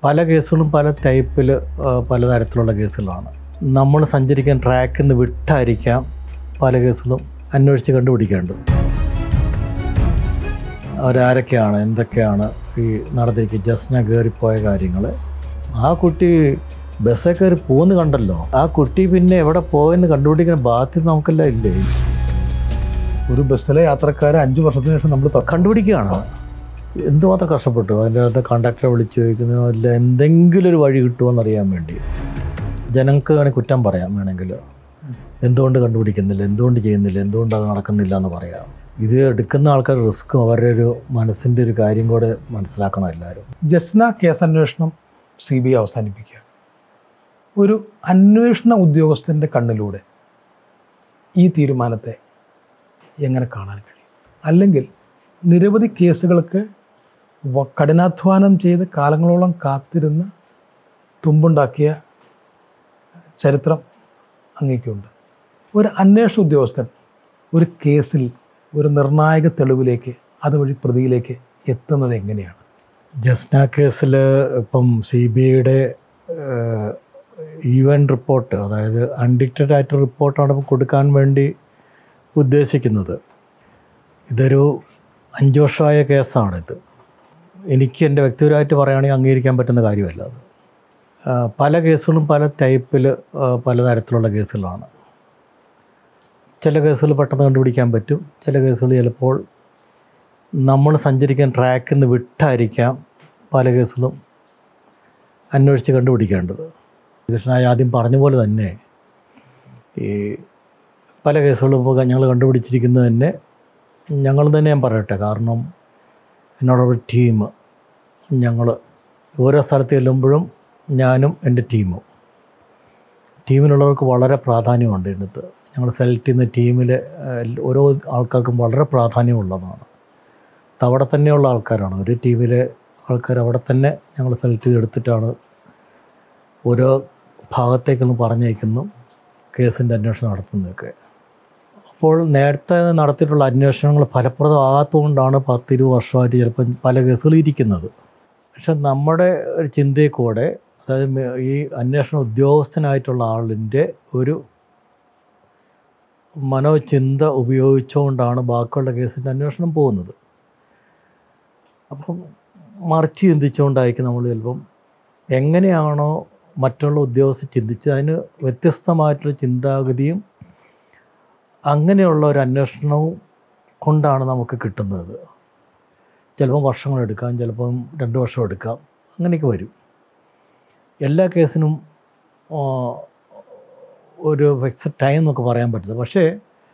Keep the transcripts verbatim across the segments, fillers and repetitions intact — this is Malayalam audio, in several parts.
പല കേസുകളും പല ടൈപ്പിൽ പലതരത്തിലുള്ള കേസുകളാണ്. നമ്മൾ സഞ്ചരിക്കാൻ ട്രാക്കിൽ നിന്ന് വിട്ടായിരിക്കാം പല കേസുകളും അന്വേഷിച്ച് കണ്ടുപിടിക്കേണ്ടത്. അവരാരൊക്കെയാണ്, എന്തൊക്കെയാണ് ഈ നടന്നിരിക്കുക, ജസ്ന കയറിപ്പോയ കാര്യങ്ങൾ. ആ കുട്ടി ബസ്സേ കയറി പോകുന്നു കണ്ടല്ലോ, ആ കുട്ടി പിന്നെ എവിടെ പോയെന്ന് കണ്ടുപിടിക്കുന്ന ബാധ്യത നമുക്കെല്ലാം ഇല്ലേ? ഒരു ബസ്സിലെ യാത്രക്കാരെ അഞ്ച് വർഷത്തിന് ശേഷം നമ്മൾ കണ്ടുപിടിക്കുകയാണ്. എന്തുമാത്രം കഷ്ടപ്പെട്ടു അതിൻ്റെ അകത്ത് കണ്ടക്ടറെ വിളിച്ച് ചോദിക്കുന്നതോ അല്ല എന്തെങ്കിലും ഒരു വഴി കിട്ടുമോയെന്നറിയാൻ വേണ്ടി. ജനങ്ങൾക്ക് വേണമെങ്കിൽ കുറ്റം പറയാം, വേണമെങ്കിൽ എന്തുകൊണ്ട് കണ്ടുപിടിക്കുന്നില്ല, എന്തുകൊണ്ട് ചെയ്യുന്നില്ല, എന്തുകൊണ്ട് അത് നടക്കുന്നില്ല എന്ന് പറയാം. ഇത് എടുക്കുന്ന ആൾക്കാർ റിസ്ക്കും അവരുടെ ഒരു മനസ്സിൻ്റെ ഒരു കാര്യം കൂടെ മനസ്സിലാക്കണം എല്ലാവരും. ജസ്ന കേസ് അന്വേഷണം സി ബി ഐ അവസാനിപ്പിക്കുക. ഒരു അന്വേഷണ ഉദ്യോഗസ്ഥൻ്റെ കണ്ണിലൂടെ ഈ തീരുമാനത്തെ എങ്ങനെ കാണാൻ കഴിയും? അല്ലെങ്കിൽ നിരവധി കേസുകൾക്ക് കഠിനാധ്വാനം ചെയ്ത് കാലങ്ങളോളം കാത്തിരുന്ന് തുമ്പുണ്ടാക്കിയ ചരിത്രം അങ്ങേക്കുണ്ട്. ഒരു അന്വേഷണ ഉദ്യോഗസ്ഥൻ ഒരു കേസിൽ ഒരു നിർണായക തെളിവിലേക്ക് അതുവഴി പ്രതിയിലേക്ക് എത്തുന്നത് എങ്ങനെയാണ്? ജസ്ന കേസിൽ ഇപ്പം സി ബി ഐയുടെ യു എൻ റിപ്പോർട്ട്, അതായത് അൺഡിക്റ്റഡ് ആയിട്ട് റിപ്പോർട്ടാണ് ഇപ്പം കൊടുക്കാൻ വേണ്ടി ഉദ്ദേശിക്കുന്നത്. ഇതൊരു അഞ്ച് വർഷമായ കേസാണിത്. എനിക്ക് എൻ്റെ വ്യക്തിപരമായിട്ട് പറയുകയാണെങ്കിൽ അംഗീകരിക്കാൻ പറ്റുന്ന കാര്യമല്ല അത്. പല കേസുകളും പല ടൈപ്പിൽ പലതരത്തിലുള്ള കേസുകളാണ്. ചില കേസുകൾ പെട്ടെന്ന് കണ്ടുപിടിക്കാൻ പറ്റും, ചില കേസുകൾ ചിലപ്പോൾ നമ്മൾ സഞ്ചരിക്കാൻ ട്രാക്കിൽ നിന്ന് വിട്ടായിരിക്കാം പല കേസുകളും അന്വേഷിച്ച് കണ്ടുപിടിക്കേണ്ടത്. കൃഷ്ണനായി ആദ്യം പറഞ്ഞ പോലെ തന്നെ ഈ പല കേസുകളും ഇപ്പോൾ ഞങ്ങൾ കണ്ടുപിടിച്ചിരിക്കുന്നത് തന്നെ ഞങ്ങൾ തന്നെ ഞാൻ പറയട്ടെ. കാരണം എന്നോടൊരു ടീം, ഞങ്ങൾ ഓരോ സ്ഥലത്ത് ചെല്ലുമ്പോഴും ഞാനും എൻ്റെ ടീമും ടീമിലുള്ളവർക്ക് വളരെ പ്രാധാന്യമുണ്ട്. ഇതിനകത്ത് ഞങ്ങൾ സെലക്ട് ചെയ്യുന്ന ടീമിലെ ഓരോ ആൾക്കാർക്കും വളരെ പ്രാധാന്യമുള്ളതാണ്. അവിടെ തന്നെയുള്ള ആൾക്കാരാണ്, ഒരു ടീമിലെ ആൾക്കാർ അവിടെ തന്നെ ഞങ്ങൾ സെലക്ട് ചെയ്തെടുത്തിട്ടാണ് ഓരോ ഭാഗത്തേക്കൊന്ന് പറഞ്ഞയക്കുന്നു, കേസിൻ്റെ അന്വേഷണം നടത്തുന്നതൊക്കെ. അപ്പോൾ നേരത്തെ നടത്തിയിട്ടുള്ള അന്വേഷണങ്ങൾ ഫലപ്രദമാകാത്തതുകൊണ്ടാണ് പത്തിരുപത് വർഷമായിട്ട് ചിലപ്പം പല കേസുകൾ ഇരിക്കുന്നത്. പക്ഷെ നമ്മുടെ ഒരു ചിന്തയിൽ കൂടെ, അതായത് ഈ അന്വേഷണ ഉദ്യോഗസ്ഥനായിട്ടുള്ള ആളിൻ്റെ ഒരു മനോചിന്ത ഉപയോഗിച്ചുകൊണ്ടാണ് ബാക്കിയുള്ള കേസിൻ്റെ അന്വേഷണം പോകുന്നത്. അപ്പം മറിച്ച് ചിന്തിച്ചുകൊണ്ടായിരിക്കും നമ്മൾ ചിലപ്പം എങ്ങനെയാണോ മറ്റുള്ള ഉദ്യോഗസ്ഥർ ചിന്തിച്ച് അതിന് വ്യത്യസ്തമായിട്ടുള്ള ചിന്താഗതിയും അങ്ങനെയുള്ള ഒരു അന്വേഷണവും കൊണ്ടാണ് നമുക്ക് കിട്ടുന്നത്. ചിലപ്പം വർഷങ്ങളെടുക്കാം, ചിലപ്പം രണ്ട് വർഷം എടുക്കാം, അങ്ങനെയൊക്കെ വരും. എല്ലാ കേസിനും ഒരു ഫിക്സഡ് ടൈം എന്നൊക്കെ പറയാൻ പറ്റില്ല. പക്ഷേ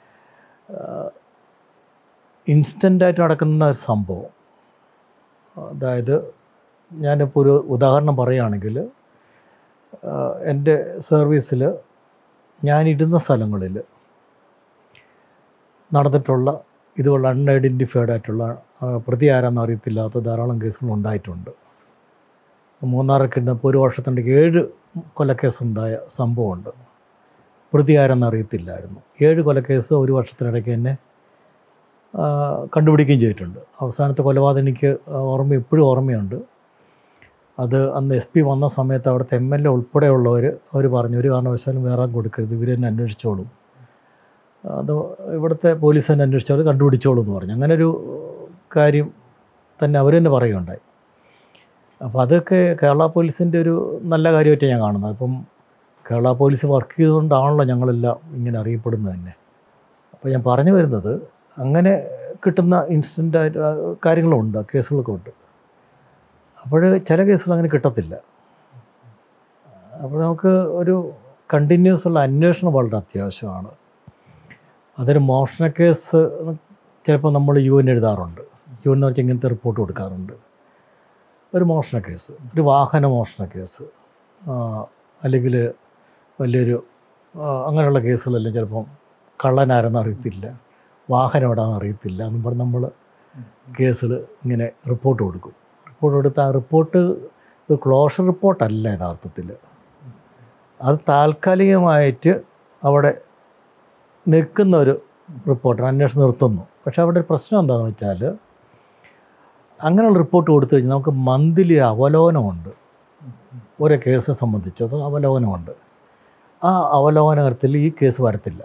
ഇൻസ്റ്റൻ്റായിട്ട് നടക്കുന്ന ഒരു സംഭവം, അതായത് ഞാനിപ്പോൾ ഒരു ഉദാഹരണം പറയുകയാണെങ്കിൽ, എൻ്റെ സർവീസിൽ ഞാനിരുന്ന സ്ഥലങ്ങളിൽ നടന്നിട്ടുള്ള ഇതുപോലെ അൺഐഡൻറ്റിഫൈഡ് ആയിട്ടുള്ള പ്രതി ആരാന്ന് അറിയത്തില്ലാത്ത ധാരാളം കേസുകൾ ഉണ്ടായിട്ടുണ്ട്. മൂന്നാറൊക്കെ ഇരുന്നപ്പോൾ ഒരു വർഷത്തിനിടയ്ക്ക് ഏഴ് കൊലക്കേസുണ്ടായ സംഭവമുണ്ട്. പ്രതി ആരെന്ന് അറിയത്തില്ലായിരുന്നു. ഏഴ് കൊലക്കേസ് ഒരു വർഷത്തിനിടയ്ക്ക് തന്നെ കണ്ടുപിടിക്കുകയും ചെയ്തിട്ടുണ്ട്. അവസാനത്തെ കൊലപാതകം എനിക്ക് ഓർമ്മ ഇപ്പോഴും ഓർമ്മയുണ്ട്. അത് അന്ന് എസ് പി വന്ന സമയത്ത് അവിടുത്തെ എം എൽ എ ഉൾപ്പെടെയുള്ളവർ അവർ പറഞ്ഞു, ഒരു കാരണവശാലും വേറെ കൊടുക്കരുത്, ഇവർ തന്നെ അന്വേഷിച്ചോളും, അത് ഇവിടുത്തെ പോലീസ് തന്നെ അന്വേഷിച്ചവർ കണ്ടുപിടിച്ചോളൂ എന്ന് പറഞ്ഞു. അങ്ങനെ ഒരു കാര്യം തന്നെ അവർ തന്നെ പറയുകയുണ്ടായി. അപ്പോൾ അതൊക്കെ കേരള പോലീസിൻ്റെ ഒരു നല്ല കാര്യമായിട്ട് ഞാൻ കാണുന്നത്. അപ്പം കേരള പോലീസ് വർക്ക് ചെയ്തുകൊണ്ടാണല്ലോ ഞങ്ങളെല്ലാം ഇങ്ങനെ അറിയപ്പെടുന്നത് തന്നെ. അപ്പോൾ ഞാൻ പറഞ്ഞു വരുന്നത്, അങ്ങനെ കിട്ടുന്ന ഇൻസിഡൻ്റായിട്ട് കാര്യങ്ങളുണ്ട്, കേസുകളൊക്കെ ഉണ്ട്. അപ്പോൾ ചില കേസുകൾ അങ്ങനെ കിട്ടത്തില്ല. അപ്പോൾ നമുക്ക് ഒരു കണ്ടിന്യൂസ് ഉള്ള അന്വേഷണം വളരെ അത്യാവശ്യമാണ്. അതൊരു മോഷണ കേസ് ചിലപ്പോൾ നമ്മൾ യു എൻ എഴുതാറുണ്ട്, യു എൻ എന്ന് വെച്ചാൽ ഇങ്ങനത്തെ റിപ്പോർട്ട് കൊടുക്കാറുണ്ട്. ഒരു മോഷണ കേസ്, ഒരു വാഹന മോഷണ കേസ്, അല്ലെങ്കിൽ വലിയൊരു അങ്ങനെയുള്ള കേസുകളെല്ലാം ചിലപ്പം കള്ളനാരെന്ന് അറിയത്തില്ല, വാഹനം എവിടെയാണെന്ന് അറിയത്തില്ല എന്നും പറഞ്ഞ് നമ്മൾ കേസുകൾ ഇങ്ങനെ റിപ്പോർട്ട് കൊടുക്കും. റിപ്പോർട്ട് കൊടുത്ത് ആ റിപ്പോർട്ട് ഒരു ക്ലോഷർ റിപ്പോർട്ടല്ല യഥാർത്ഥത്തിൽ. അത് താൽക്കാലികമായിട്ട് അവിടെ നിൽക്കുന്ന ഒരു റിപ്പോർട്ടർ അന്വേഷണം നിർത്തുന്നു. പക്ഷേ അവിടെ ഒരു പ്രശ്നം എന്താണെന്ന് വെച്ചാൽ, അങ്ങനെയുള്ള റിപ്പോർട്ട് കൊടുത്തു കഴിഞ്ഞാൽ നമുക്ക് മന്ത്ലി അവലോകനമുണ്ട്. ഒരു കേസ് സംബന്ധിച്ചത് അവലോകനമുണ്ട്. ആ അവലോകനത്തിൽ ഈ കേസ് വരത്തില്ല.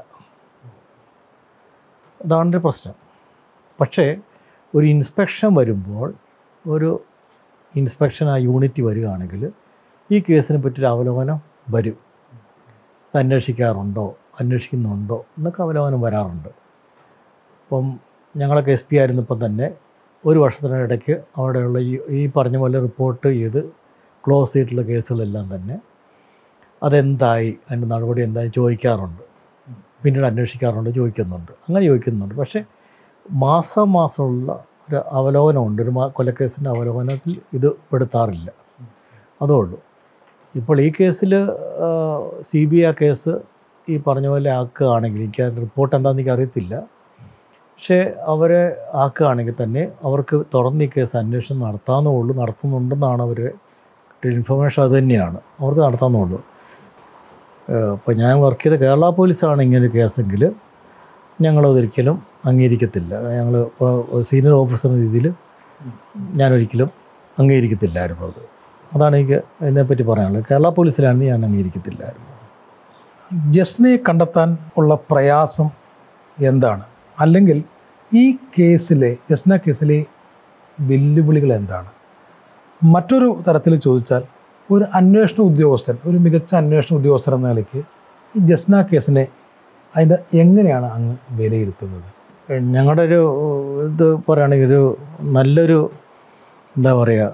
അതാണ് പ്രശ്നം. പക്ഷേ ഒരു ഇൻസ്പെക്ഷൻ വരുമ്പോൾ ഒരു ഇൻസ്പെക്ഷൻ ആ യൂണിറ്റ് വരികയാണെങ്കിൽ ഈ കേസിനെ പറ്റിയൊരു അവലോകനം വരും. അത് അന്വേഷിക്കാറുണ്ടോ, അന്വേഷിക്കുന്നുണ്ടോ എന്നൊക്കെ അവലോകനം വരാറുണ്ട്. ഇപ്പം ഞങ്ങളൊക്കെ എസ് പി ആയിരുന്നപ്പം തന്നെ ഒരു വർഷത്തിനിടയ്ക്ക് അവിടെയുള്ള ഈ ഈ പറഞ്ഞ പോലെ റിപ്പോർട്ട് ചെയ്ത് ക്ലോസ് ചെയ്തിട്ടുള്ള കേസുകളെല്ലാം തന്നെ അതെന്തായി, അതിൻ്റെ നടപടി എന്തായി ചോദിക്കാറുണ്ട്. പിന്നീട് അന്വേഷിക്കാറുണ്ട്, ചോദിക്കുന്നുണ്ട്, അങ്ങനെ ചോദിക്കുന്നുണ്ട്. പക്ഷേ മാസം മാസമുള്ള ഒരു അവലോകനമുണ്ട്. ഒരു മാ കൊലക്കേസിൻ്റെ അവലോകനത്തിൽ ഇത് പെടുത്താറില്ല. അതേ ഉള്ളൂ. ഇപ്പോൾ ഈ കേസിൽ സി ബി ഐ കേസ് ഈ പറഞ്ഞ പോലെ ആക്കുകയാണെങ്കിൽ, എനിക്ക് റിപ്പോർട്ട് എന്താണെന്ന് എനിക്ക് അറിയത്തില്ല, പക്ഷേ അവരെ ആക്കുകയാണെങ്കിൽ തന്നെ അവർക്ക് തുറന്ന് ഈ കേസ് അന്വേഷണം നടത്താവുന്നുള്ളൂ. നടത്തുന്നുണ്ടെന്നാണ് അവർ ഇൻഫർമേഷൻ. അത് തന്നെയാണ് അവർക്ക് നടത്താവുന്നുള്ളൂ. ഇപ്പോൾ ഞാൻ വർക്ക് ചെയ്ത കേരള പോലീസാണ് ഇങ്ങനൊരു കേസെങ്കിൽ ഞങ്ങളതൊരിക്കലും അംഗീകരിക്കത്തില്ല. ഞങ്ങൾ ഇപ്പോൾ സീനിയർ ഓഫീസർ എന്ന രീതിയിൽ ഞാനൊരിക്കലും അംഗീകരിക്കത്തില്ലായിരുന്നു. അത് അതാണ് എനിക്ക് അതിനെപ്പറ്റി പറയാനുള്ളത്. കേരള പോലീസിലാണെങ്കിൽ ഞാൻ അംഗീകരിക്കത്തില്ലായിരുന്നു. ജസ്നയെ കണ്ടെത്താൻ ഉള്ള പ്രയാസം എന്താണ്? അല്ലെങ്കിൽ ഈ കേസിലെ ജസ്ന കേസിലെ വെല്ലുവിളികൾ എന്താണ്? മറ്റൊരു തരത്തിൽ ചോദിച്ചാൽ, ഒരു അന്വേഷണ ഉദ്യോഗസ്ഥൻ, ഒരു മികച്ച അന്വേഷണ ഉദ്യോഗസ്ഥൻ എന്ന നിലയ്ക്ക് ഈ ജസ്ന കേസിനെ അതിൻ്റെ എങ്ങനെയാണ് അങ്ങ് വിലയിരുത്തുന്നത്? ഞങ്ങളുടെ ഒരു ഇത് പറയുകയാണെങ്കിൽ ഒരു നല്ലൊരു എന്താ പറയുക,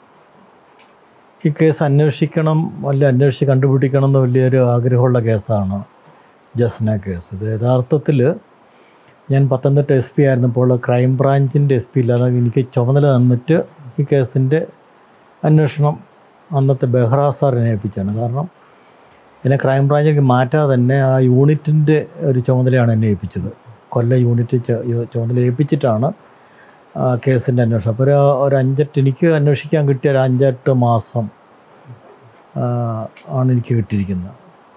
ഈ കേസ് അന്വേഷിക്കണം, അല്ല അന്വേഷിച്ച് കണ്ടുപിടിക്കണം എന്ന് വലിയൊരു ആഗ്രഹമുള്ള കേസാണ് ജസ്ന കേസ്. ഇത് യഥാർത്ഥത്തിൽ ഞാൻ പത്തനംതിട്ട എസ് പി ആയിരുന്നപ്പോൾ ക്രൈം ബ്രാഞ്ചിൻ്റെ എസ് പി ഇല്ലാതെ എനിക്ക് ചുമതല തന്നിട്ട് ഈ കേസിൻ്റെ അന്വേഷണം അന്നത്തെ ബെഹ്റ സാറിനെ ഏൽപ്പിച്ചാണ്. കാരണം എന്നെ ക്രൈം ബ്രാഞ്ചിലേക്ക് മാറ്റാതെ തന്നെ ആ യൂണിറ്റിൻ്റെ ഒരു ചുമതലയാണ് എന്നെ ഏൽപ്പിച്ചത്. കൊല്ലം യൂണിറ്റ് ചുമതല ഏൽപ്പിച്ചിട്ടാണ് കേസിൻ്റെ അന്വേഷണം. അപ്പോൾ ഒരു ഒരു അഞ്ചെട്ട് എനിക്ക് അന്വേഷിക്കാൻ കിട്ടിയ ഒരു അഞ്ചെട്ട് മാസം ആണ് എനിക്ക് കിട്ടിയിരിക്കുന്നത്.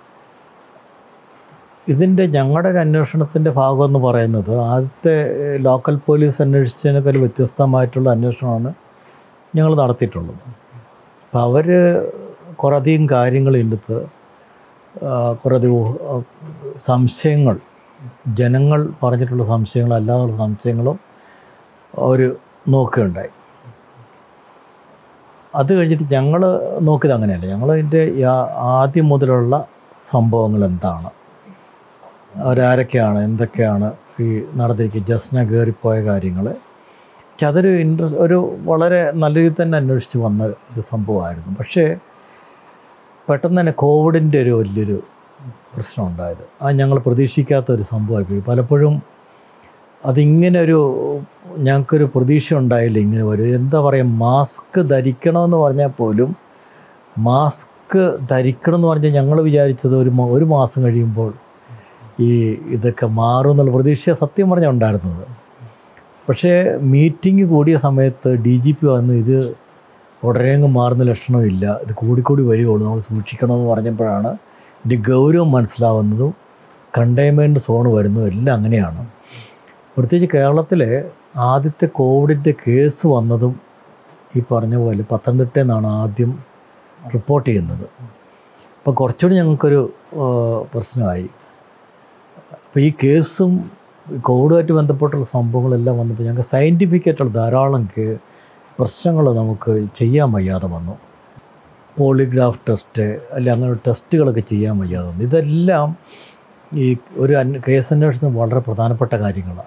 ഇതിൻ്റെ ഞങ്ങളുടെ ഒരു അന്വേഷണത്തിൻ്റെ ഭാഗമെന്ന് പറയുന്നത് ആദ്യത്തെ ലോക്കൽ പോലീസ് അന്വേഷിച്ചതിനേക്കാൾ വ്യത്യസ്തമായിട്ടുള്ള അന്വേഷണമാണ് ഞങ്ങൾ നടത്തിയിട്ടുള്ളത്. അപ്പോൾ അവർ കുറേയധികം കാര്യങ്ങൾ എടുത്ത് കുറേയധികം സംശയങ്ങൾ, ജനങ്ങൾ പറഞ്ഞിട്ടുള്ള സംശയങ്ങൾ അല്ലാതുള്ള സംശയങ്ങളും അവർ നോക്കുകയുണ്ടായി. അത് കഴിഞ്ഞിട്ട് ഞങ്ങൾ നോക്കിയത് അങ്ങനെയല്ല. ഞങ്ങളതിൻ്റെ ആദ്യം മുതലുള്ള സംഭവങ്ങൾ എന്താണ്, അവരാരൊക്കെയാണ്, എന്തൊക്കെയാണ് ഈ നടന്നിരിക്കുക, ജസ്ന കയറിപ്പോയ കാര്യങ്ങൾ, പക്ഷെ അതൊരു ഇൻട്രസ്റ്റ് ഒരു വളരെ നല്ല രീതിയിൽ തന്നെ അന്വേഷിച്ച് വന്ന ഒരു സംഭവമായിരുന്നു. പക്ഷേ പെട്ടെന്ന് തന്നെ കോവിഡിൻ്റെ ഒരു വലിയൊരു പ്രശ്നം ഉണ്ടായത്. അത് ഞങ്ങൾ പ്രതീക്ഷിക്കാത്ത ഒരു സംഭവമായിപ്പോയി. പലപ്പോഴും അതിങ്ങനെ ഒരു ഞങ്ങൾക്കൊരു പ്രതീക്ഷ ഉണ്ടായില്ല ഇങ്ങനെ വരും. എന്താ പറയുക, മാസ്ക് ധരിക്കണമെന്ന് പറഞ്ഞാൽ പോലും മാസ്ക് ധരിക്കണം എന്ന് പറഞ്ഞാൽ ഞങ്ങൾ വിചാരിച്ചത് ഒരു ഒരു മാസം കഴിയുമ്പോൾ ഈ ഇതൊക്കെ മാറും എന്നുള്ള പ്രതീക്ഷ സത്യം പറഞ്ഞാൽ ഉണ്ടായിരുന്നത്. പക്ഷേ മീറ്റിംഗ് കൂടിയ സമയത്ത് ഡി ജി പി വന്ന് ഇത് ഉടനെങ്ങ് മാറുന്ന ലക്ഷണമില്ല, ഇത് കൂടിക്കൂടി വരികയുള്ളൂ, നമ്മൾ സൂക്ഷിക്കണമെന്ന് പറഞ്ഞപ്പോഴാണ് ഇതിൻ്റെ ഗൗരവം മനസ്സിലാവുന്നതും കണ്ടെയ്ൻമെൻറ്റ് സോൺ വരുന്നതും എല്ലാം അങ്ങനെയാണ്. പ്രത്യേകിച്ച് കേരളത്തിലെ ആദ്യത്തെ കോവിഡിൻ്റെ കേസ് വന്നതും ഈ പറഞ്ഞ പോലെ പത്തനംതിട്ടയിൽ നിന്നാണ് ആദ്യം റിപ്പോർട്ട് ചെയ്യുന്നത്. അപ്പോൾ കുറച്ചുകൂടി ഞങ്ങൾക്കൊരു പ്രശ്നമായി. അപ്പോൾ ഈ കേസും കോവിഡുമായിട്ട് ബന്ധപ്പെട്ടുള്ള സംഭവങ്ങളെല്ലാം വന്നപ്പോൾ ഞങ്ങൾക്ക് സയൻറ്റിഫിക്കായിട്ടുള്ള ധാരാളം കേ പ്രശ്നങ്ങൾ നമുക്ക് ചെയ്യാൻ വയ്യാതെ വന്നു. പോളിഗ്രാഫ് ടെസ്റ്റ് അല്ലെ അങ്ങനെ ടെസ്റ്റുകളൊക്കെ ചെയ്യാൻ വയ്യാതെ വന്നു. ഇതെല്ലാം ഈ ഒരു കേസ് അന്വേഷണത്തിന് വളരെ പ്രധാനപ്പെട്ട കാര്യങ്ങളാണ്.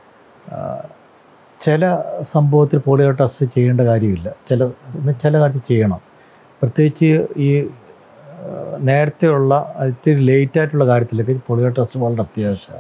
ചില സംഭവത്തിൽ പോളിയോ ടെസ്റ്റ് ചെയ്യേണ്ട കാര്യമില്ല, ചില ചില കാര്യത്തിൽ ചെയ്യണം. പ്രത്യേകിച്ച് ഈ നേരത്തെയുള്ള ഇത്തിരി ലേറ്റായിട്ടുള്ള കാര്യത്തിലൊക്കെ പോളിയോ ടെസ്റ്റ് വളരെ അത്യാവശ്യമാണ്.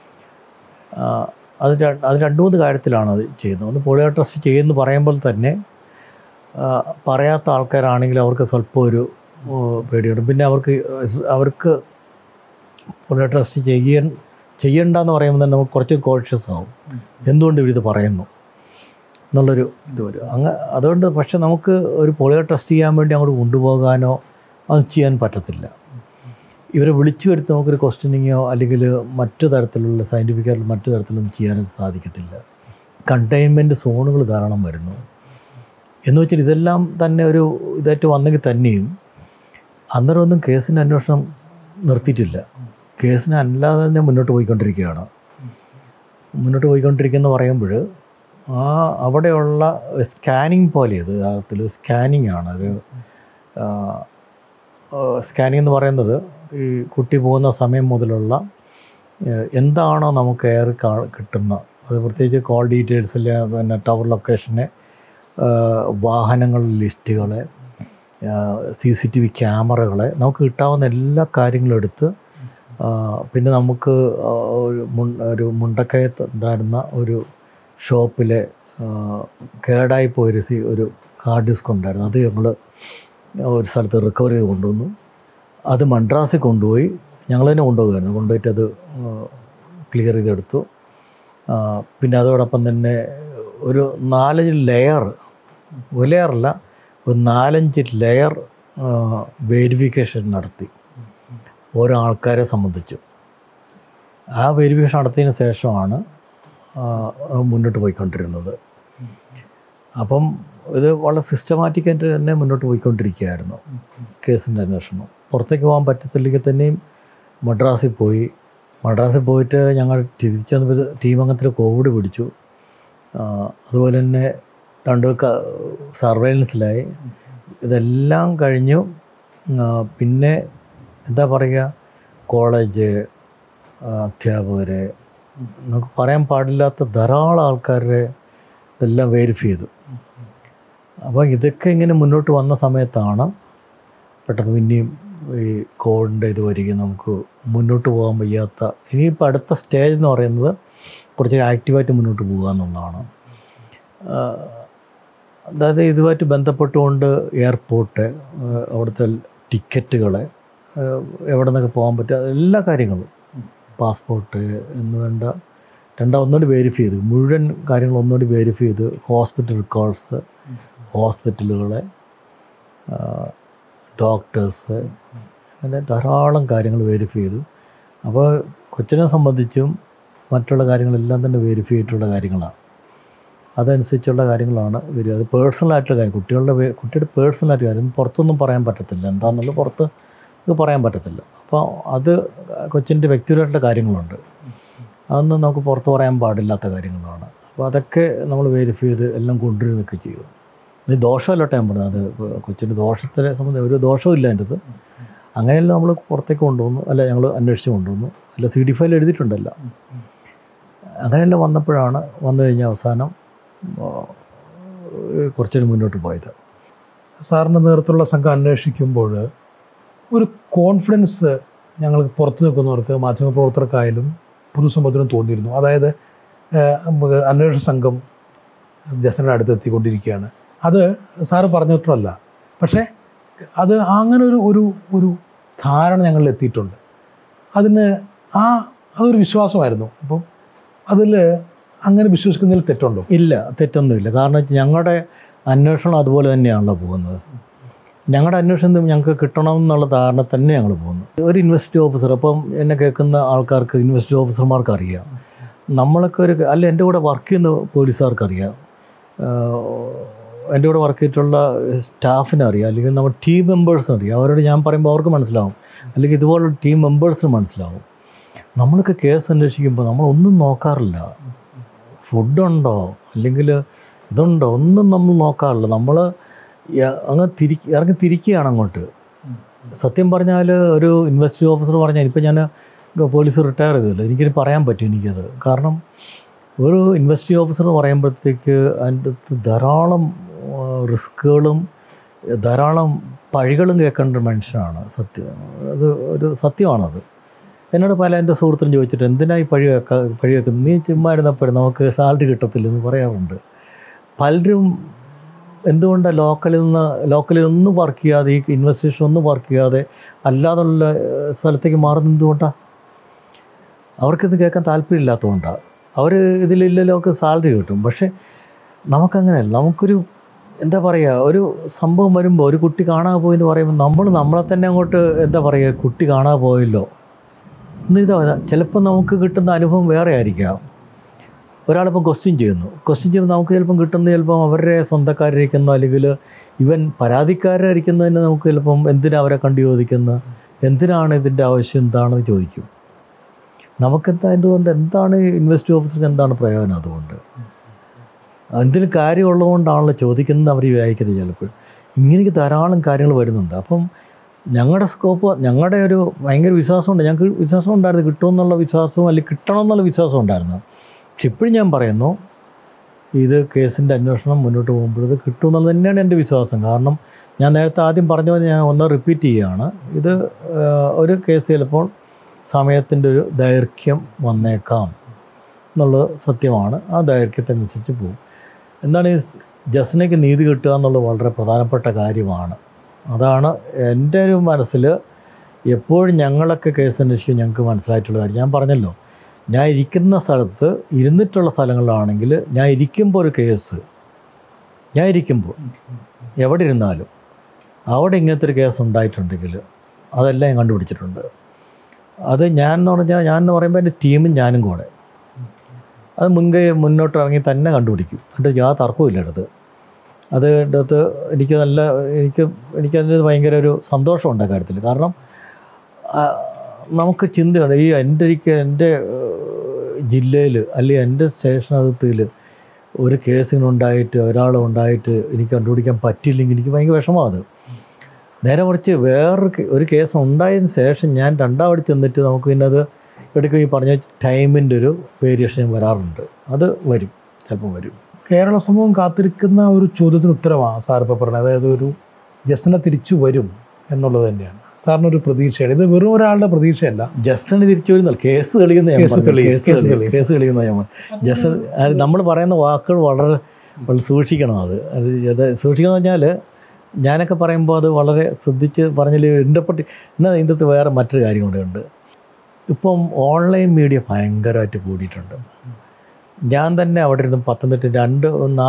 അത് അത് രണ്ട് മൂന്ന് കാര്യത്തിലാണ് അത് ചെയ്യുന്നത്. ഒന്ന് പോളിയോ ടെസ്റ്റ് ചെയ്യുമെന്ന് പറയുമ്പോൾ തന്നെ പറയാത്ത ആൾക്കാരാണെങ്കിൽ അവർക്ക് സ്വല്പം ഒരു പേടിയുണ്ട്. പിന്നെ അവർക്ക് അവർക്ക് പോളിയോ ടെസ്റ്റ് ചെയ്യാൻ ചെയ്യണ്ടെന്ന് പറയുമ്പോൾ തന്നെ നമുക്ക് കുറച്ച് കോൺഷ്യസ് ആവും, എന്തുകൊണ്ട് ഇവരിത് പറയുന്നു എന്നുള്ളൊരു ഇത് വരും. അങ്ങ് അതുകൊണ്ട് പക്ഷെ നമുക്ക് ഒരു പോളിയോ ടെസ്റ്റ് ചെയ്യാൻ വേണ്ടി അങ്ങോട്ട് കൊണ്ടുപോകാനോ അത് ചെയ്യാൻ പറ്റത്തില്ല. ഇവരെ വിളിച്ചു വരുത്തി നമുക്കൊരു ക്വസ്റ്റ്യനിങ്ങോ അല്ലെങ്കിൽ മറ്റു തരത്തിലുള്ള സയൻറ്റിഫിക്കായിട്ടുള്ള മറ്റു തരത്തിലൊന്നും ചെയ്യാനും സാധിക്കത്തില്ല. കണ്ടെയ്ൻമെൻറ്റ് സോണുകൾ ധാരാളം വരുന്നു. എന്ന് വെച്ചാൽ ഇതെല്ലാം തന്നെ ഒരു ഇതായിട്ട് വന്നെങ്കിൽ തന്നെയും അന്നേരം ഒന്നും കേസിൻ്റെ അന്വേഷണം നിർത്തിയിട്ടില്ല. കേസിന് അല്ലാതെ തന്നെ മുന്നോട്ട് പോയിക്കൊണ്ടിരിക്കുകയാണ്. മുന്നോട്ട് പോയിക്കൊണ്ടിരിക്കുകയെന്ന് പറയുമ്പോൾ ആ അവിടെയുള്ള സ്കാനിങ് പോലെ ഇത് അതിൽ സ്കാനിങ് ആണ്. അത് സ്കാനിങ് എന്ന് പറയുന്നത് ഈ കുട്ടി പോകുന്ന സമയം മുതലുള്ള എന്താണോ നമുക്ക് എയർ കിട്ടുന്ന അത് പ്രത്യേകിച്ച് കോൾ ഡീറ്റെയിൽസിൽ പിന്നെ ടവർ ലൊക്കേഷനെ വാഹനങ്ങളുടെ ലിസ്റ്റുകളെ സി സി ടി വി ക്യാമറകളെ നമുക്ക് കിട്ടാവുന്ന എല്ലാ കാര്യങ്ങളും എടുത്ത് പിന്നെ നമുക്ക് ഒരു മുൻ ഒരു മുണ്ടക്കയത്ത് ഉണ്ടായിരുന്ന ഒരു ഷോപ്പിലെ കേടായി പോയൊരു സി ഒരു ഹാർഡ് ഡിസ്ക് ഉണ്ടായിരുന്നു. അത് ഞങ്ങൾ ഒരു സ്ഥലത്ത് റിക്കവർ ചെയ്ത് കൊണ്ടുവന്നു. അത് മദ്രാസിൽ കൊണ്ടുപോയി ഞങ്ങൾ തന്നെ കൊണ്ടുപോകുമായിരുന്നു. കൊണ്ടുപോയിട്ട് അത് ക്ലിയർ ചെയ്തെടുത്തു. പിന്നെ അതോടൊപ്പം തന്നെ ഒരു നാലഞ്ച് ലെയർ ഒരു ലെയറല്ല ഒരു നാലഞ്ച് ലെയർ വെരിഫിക്കേഷൻ നടത്തി ഓരോ ആൾക്കാരെ സംബന്ധിച്ചു. ആ വെരിഫിക്കേഷൻ നടത്തിയതിന് ശേഷമാണ് മുന്നോട്ട് പോയിക്കൊണ്ടിരുന്നത്. അപ്പം ഇത് വളരെ സിസ്റ്റമാറ്റിക്കായിട്ട് തന്നെ മുന്നോട്ട് പോയിക്കൊണ്ടിരിക്കുകയായിരുന്നു കേസിൻ്റെ അന്വേഷണം. പുറത്തേക്ക് പോകാൻ പറ്റത്തില്ലെങ്കിൽ തന്നെയും മദ്രാസിൽ പോയി. മദ്രാസിൽ പോയിട്ട് ഞങ്ങൾ തിരിച്ചു വന്നപ്പോൾ ടീം അംഗത്തിൽ കോവിഡ് പിടിച്ചു. അതുപോലെ തന്നെ രണ്ട് സർവൈലൻസിലായി. ഇതെല്ലാം കഴിഞ്ഞു. പിന്നെ എന്താ പറയുക, കോളേജ് അധ്യാപകരെ നമുക്ക് പറയാൻ പാടില്ലാത്ത ധാരാളം ആൾക്കാരെ ഇതെല്ലാം വെരിഫൈ ചെയ്തു. അപ്പോൾ ഇതൊക്കെ ഇങ്ങനെ മുന്നോട്ട് വന്ന സമയത്താണ് പെട്ടെന്ന് പിന്നെയും ഈ കോവിഡിൻ്റെ ഇത് വരികയും നമുക്ക് മുന്നോട്ട് പോകാൻ വയ്യാത്ത. ഇനിയിപ്പോൾ അടുത്ത സ്റ്റേജ് എന്ന് പറയുന്നത് കുറച്ച് ആക്റ്റീവായിട്ട് മുന്നോട്ട് പോകുക എന്നുള്ളതാണ്. അതായത് ഇതുമായിട്ട് ബന്ധപ്പെട്ടുകൊണ്ട് എയർപോർട്ട്, അവിടുത്തെ ടിക്കറ്റുകളെ, എവിടെ നിന്നൊക്കെ പോകാൻ പറ്റുക എല്ലാ കാര്യങ്ങളും, പാസ്പോർട്ട് എന്ന് വേണ്ട രണ്ടാം ഒന്നുകൂടി വെരിഫൈ ചെയ്തു. മുഴുവൻ കാര്യങ്ങൾ ഒന്നുകൂടി വെരിഫൈ ചെയ്ത് ഹോസ്പിറ്റൽ റെക്കോർഡ്സ്, ഹോസ്പിറ്റലുകളെ, ഡോക്ടേഴ്സ്, അങ്ങനെ ധാരാളം കാര്യങ്ങൾ വെരിഫൈ ചെയ്തു. അപ്പോൾ കൊച്ചിനെ സംബന്ധിച്ചും മറ്റുള്ള കാര്യങ്ങളെല്ലാം തന്നെ വെരിഫൈ ചെയ്തിട്ടുള്ള കാര്യങ്ങളാണ്. അതനുസരിച്ചുള്ള കാര്യങ്ങളാണ് വരിക. അത് പേഴ്സണലായിട്ടുള്ള കാര്യം, കുട്ടികളുടെ കുട്ടിയുടെ പേഴ്സണലായിട്ട് കാര്യം പുറത്തൊന്നും പറയാൻ പറ്റത്തില്ല. എന്താണെന്നുള്ളത് പുറത്ത് പറയാൻ പറ്റത്തില്ല. അപ്പോൾ അത് കൊച്ചിൻ്റെ വ്യക്തിപരമായിട്ടുള്ള കാര്യങ്ങളുണ്ട്. അതൊന്നും നമുക്ക് പുറത്ത് പറയാൻ പാടില്ലാത്ത കാര്യങ്ങളാണ്. അപ്പോൾ അതൊക്കെ നമ്മൾ വെരിഫൈ ചെയ്ത് എല്ലാം കൊണ്ടുവരികയൊക്കെ ചെയ്തു. ഇത് ദോഷമല്ലോട്ടെ ഞാൻ പറഞ്ഞത്, അത് കൊച്ചിൻ്റെ ദോഷത്തിനെ സംബന്ധിച്ച് ഒരു ദോഷവും ഇല്ല എൻ്റെ ഇത്. അങ്ങനെയല്ല നമ്മൾ പുറത്തേക്ക് കൊണ്ടുവന്നു, അല്ല ഞങ്ങൾ അന്വേഷിച്ച് കൊണ്ടുവന്നു, അല്ല സി ഡി ഫയൽ എഴുതിയിട്ടുണ്ടല്ല. അങ്ങനെയെല്ലാം വന്നപ്പോഴാണ് വന്നു കഴിഞ്ഞ അവസാനം കുറച്ചൊരു മുന്നോട്ട് പോയത്. സാറിൻ്റെ നേതൃത്വമുള്ള സംഘം അന്വേഷിക്കുമ്പോൾ ഒരു കോൺഫിഡൻസ് ഞങ്ങൾക്ക് പുറത്തു നിൽക്കുന്നവർക്ക്, മാധ്യമപ്രവർത്തകർക്കായാലും പൊതുസമൂഹത്തിനും തോന്നിയിരുന്നു. അതായത് അന്വേഷണ സംഘം ജസ്നയുടെ അടുത്ത് എത്തിക്കൊണ്ടിരിക്കുകയാണ്. അത് സാറ് പറഞ്ഞിട്ടല്ല, പക്ഷേ അത് അങ്ങനെ ഒരു ഒരു ഒരു ധാരണ ഞങ്ങളിൽ എത്തിയിട്ടുണ്ട്. അതിന് ആ അതൊരു വിശ്വാസമായിരുന്നു. അപ്പം അതിൽ അങ്ങനെ വിശ്വസിക്കുന്നതിൽ തെറ്റുണ്ടോ? ഇല്ല, തെറ്റൊന്നുമില്ല. കാരണം ഞങ്ങളുടെ അന്വേഷണം അതുപോലെ തന്നെയാണല്ലോ പോകുന്നത്. ഞങ്ങളുടെ അന്വേഷണം ഞങ്ങൾക്ക് കിട്ടണം എന്നുള്ള ധാരണ തന്നെ ഞങ്ങൾ പോകുന്നത്. ഒരു ഇൻവെസ്റ്റിഗേഷൻ ഓഫീസർ, അപ്പം എന്നെ കേൾക്കുന്ന ആൾക്കാർക്ക്, ഇൻവെസ്റ്റിഗേഷൻ ഓഫീസർമാർക്ക് അറിയാം, നമ്മളൊക്കെ ഒരു അല്ല എൻ്റെ കൂടെ വർക്ക് ചെയ്യുന്ന പോലീസുകാർക്ക് അറിയാം, എൻ്റെ കൂടെ വർക്ക് ചെയ്തിട്ടുള്ള സ്റ്റാഫിനെ അറിയാം, അല്ലെങ്കിൽ നമ്മുടെ ടീം മെമ്പേഴ്സിന് അറിയാം. അവരോട് ഞാൻ പറയുമ്പോൾ അവർക്ക് മനസ്സിലാവും, അല്ലെങ്കിൽ ഇതുപോലുള്ള ടീം മെമ്പേഴ്സിന് മനസ്സിലാവും. നമ്മളൊക്കെ കേസ് അന്വേഷിക്കുമ്പോൾ നമ്മളൊന്നും നോക്കാറില്ല. ഫുഡുണ്ടോ അല്ലെങ്കിൽ ഇതുണ്ടോ ഒന്നും നമ്മൾ നോക്കാറില്ല. നമ്മൾ അങ്ങ് തിരി ഇറങ്ങി തിരിക്കുകയാണ് അങ്ങോട്ട്. സത്യം പറഞ്ഞാൽ ഒരു ഇൻവെസ്റ്റിഗേഷൻ ഓഫീസർ പറഞ്ഞാൽ, ഇപ്പം ഞാൻ പോലീസ് റിട്ടയർ ചെയ്തല്ലോ, എനിക്കിത് പറയാൻ പറ്റും എനിക്കത്. കാരണം ഒരു ഇൻവെസ്റ്റിഗേഷൻ ഓഫീസർ എന്ന് പറയുമ്പോഴത്തേക്ക് അതിൻ്റെ ധാരാളം റിസ്ക്കുകളും ധാരാളം പഴികളും കേൾക്കേണ്ട ഒരു മനുഷ്യനാണ്. സത്യം, അത് ഒരു സത്യമാണത്. എന്നോട് പല എൻ്റെ സുഹൃത്തും ചോദിച്ചിട്ട്, എന്തിനായി പഴി വെക്ക പഴി വെക്കുന്നത്, നീ ചുമ്മാ ഇരുന്നപ്പോഴും നമുക്ക് സാലറി കിട്ടത്തില്ലെന്ന് പറയാറുണ്ട്. പലരും എന്തുകൊണ്ടാണ് ലോക്കലിൽ നിന്ന് ലോക്കലിൽ ഒന്നും വർക്ക് ചെയ്യാതെ, ഈ ഇൻവെസ്റ്റിഗേഷൻ ഒന്നും വർക്ക് ചെയ്യാതെ അല്ലാതുള്ള സ്ഥലത്തേക്ക് മാറുന്നത് എന്തുകൊണ്ടാണ്? അവർക്കിത് കേൾക്കാൻ താല്പര്യമില്ലാത്തതുകൊണ്ടാണ്. അവർ ഇതിലില്ലല്ലോ, അവർക്ക് സാലറി കിട്ടും. പക്ഷേ നമുക്കങ്ങനെയല്ല. നമുക്കൊരു എന്താ പറയുക, ഒരു സംഭവം വരുമ്പോൾ ഒരു കുട്ടി കാണാതെ പോയി എന്ന് പറയുമ്പോൾ നമ്മൾ നമ്മളെ തന്നെ അങ്ങോട്ട് എന്താ പറയുക, കുട്ടി കാണാതെ പോയല്ലോ എന്നിതാ. ചിലപ്പോൾ നമുക്ക് കിട്ടുന്ന അനുഭവം വേറെ ആയിരിക്കാം. ഒരാളിപ്പം ക്വസ്റ്റ്യൻ ചെയ്യുന്നു ക്വസ്റ്റ്യൻ ചെയ്യുമ്പോൾ നമുക്ക് ചിലപ്പം കിട്ടുന്നത് ചിലപ്പം അവരുടെ സ്വന്തക്കാരിരിക്കുന്ന അല്ലെങ്കിൽ ഇവൻ പരാതിക്കാരായിരിക്കുന്നതിന് നമുക്ക് ചിലപ്പം എന്തിനാണ് അവരെ കണ്ടു ചോദിക്കുന്നത്, എന്തിനാണ് ഇതിൻ്റെ ആവശ്യം എന്താണെന്ന് ചോദിക്കും. നമുക്കെന്താ അതുകൊണ്ട് എന്താണ് ഇൻവെസ്റ്റ് ഓഫീസർക്ക് എന്താണ് പ്രയോജനം? അതുകൊണ്ട് എന്തിനും കാര്യമുള്ളതുകൊണ്ടാണല്ലോ ചോദിക്കുന്നത് അവർ വിചാരിക്കുന്നത്. ചിലപ്പോൾ ഇങ്ങനെയൊക്കെ ധാരാളം കാര്യങ്ങൾ വരുന്നുണ്ട്. അപ്പം ഞങ്ങളുടെ സ്കോപ്പ്, ഞങ്ങളുടെ ഒരു ഭയങ്കര വിശ്വാസമുണ്ട്, ഞങ്ങൾക്ക് വിശ്വാസം ഉണ്ടായിരുന്നു കിട്ടുമെന്നുള്ള വിശ്വാസവും അല്ലെങ്കിൽ കിട്ടണമെന്നുള്ള വിശ്വാസം ഉണ്ടായിരുന്നു. പക്ഷെ ഇപ്പോഴും ഞാൻ പറയുന്നു, ഇത് കേസിൻ്റെ അന്വേഷണം മുന്നോട്ട് പോകുമ്പോൾ ഇത് കിട്ടുമെന്നുള്ളത് തന്നെയാണ് എൻ്റെ വിശ്വാസം. കാരണം ഞാൻ നേരത്തെ ആദ്യം പറഞ്ഞ പോലെ ഞാൻ ഒന്ന് റിപ്പീറ്റ് ചെയ്യുകയാണ്, ഇത് ഒരു കേസ് ചിലപ്പോൾ സമയത്തിൻ്റെ ഒരു ദൈർഘ്യം വന്നേക്കാം എന്നുള്ളത് സത്യമാണ്. ആ ദൈർഘ്യത്തിനനുസരിച്ച് പോകും. എന്താണ് ഈ ജസ്നയ്ക്ക് നീതി കിട്ടുക എന്നുള്ളത് വളരെ പ്രധാനപ്പെട്ട കാര്യമാണ്. അതാണ് എൻ്റെ ഒരു മനസ്സിൽ എപ്പോഴും ഞങ്ങളൊക്കെ കേസ് അന്വേഷിക്കും ഞങ്ങൾക്ക് മനസ്സിലായിട്ടുള്ള കാര്യം. ഞാൻ പറഞ്ഞല്ലോ, ഞാൻ ഇരിക്കുന്ന സ്ഥലത്ത് ഇരുന്നിട്ടുള്ള സ്ഥലങ്ങളിലാണെങ്കിൽ ഞാൻ ഇരിക്കുമ്പോൾ ഒരു കേസ്, ഞാൻ ഇരിക്കുമ്പോൾ എവിടെ ഇരുന്നാലും അവിടെ ഇങ്ങനത്തെ ഒരു കേസ് ഉണ്ടായിട്ടുണ്ടെങ്കിൽ അതെല്ലാം ഞാൻ കണ്ടുപിടിച്ചിട്ടുണ്ട്. അത് ഞാൻ എന്ന് പറഞ്ഞാൽ ഞാൻ എന്ന് പറയുമ്പോൾ എൻ്റെ ടീമും ഞാനും കൂടെ അത് മുൻകൈ മുന്നോട്ട് ഇറങ്ങി തന്നെ കണ്ടുപിടിക്കും. എൻ്റെ യാതൊരു തർക്കവും അടുത്ത് അത് അടുത്ത് എനിക്ക് നല്ല എനിക്ക് എനിക്കതിന് ഭയങ്കര ഒരു സന്തോഷമുണ്ട് ആ കാര്യത്തിൽ. കാരണം നമുക്ക് ചിന്തയുണ്ട്, ഈ എൻ്റെ എനിക്ക് എൻ്റെ ജില്ലയിൽ അല്ലെങ്കിൽ എൻ്റെ സ്റ്റേഷനകത്തിൽ ഒരു കേസിനുണ്ടായിട്ട് ഒരാളുണ്ടായിട്ട് എനിക്ക് കണ്ടുപിടിക്കാൻ പറ്റിയില്ലെങ്കിൽ എനിക്ക് ഭയങ്കര വിഷമമാണ്. നേരെ മറിച്ച് വേറൊരു ഒരു കേസ് ഉണ്ടായതിന് ശേഷം ഞാൻ രണ്ടാമത് ചെന്നിട്ട് നമുക്ക് പിന്നെ അത് എടുക്കും. ഈ പറഞ്ഞ ടൈമിൻ്റെ ഒരു വേരിയേഷൻ വരാറുണ്ട്, അത് വരും, ചിലപ്പം വരും. കേരള സമൂഹം കാത്തിരിക്കുന്ന ഒരു ചോദ്യത്തിന് ഉത്തരമാണ് സാർ ഇപ്പോൾ പറഞ്ഞത്. അതായത് ഒരു ജസ്റ്റിനെ തിരിച്ചു വരും എന്നുള്ളത് തന്നെയാണ് സാറിനൊരു പ്രതീക്ഷയാണ്. ഇത് വെറും ഒരാളുടെ പ്രതീക്ഷയല്ല. ജസ്റ്റിന് തിരിച്ചു വരുന്നില്ല, കേസ് തെളിയുന്ന കേസ് തെളിയുന്ന ഞാൻ ജസ്റ്റ് നമ്മൾ പറയുന്ന വാക്കുകൾ വളരെ വളരെ സൂക്ഷിക്കണം. അത് അത് സൂക്ഷിക്കണം എന്ന് പറഞ്ഞാൽ ഞാനൊക്കെ പറയുമ്പോൾ അത് വളരെ ശ്രദ്ധിച്ച് പറഞ്ഞാൽ ഇൻ്റർപ്രറ്റ് എന്നാൽ ഇതിൻ്റെ അകത്ത് വേറെ മറ്റൊരു കാര്യം കൂടെ ഉണ്ട്. ഇപ്പം ഓൺലൈൻ മീഡിയ ഭയങ്കരമായിട്ട് കൂടിയിട്ടുണ്ട്. ഞാൻ തന്നെ അവിടെ ഇരുന്ന് പത്തനംതിട്ട രണ്ട്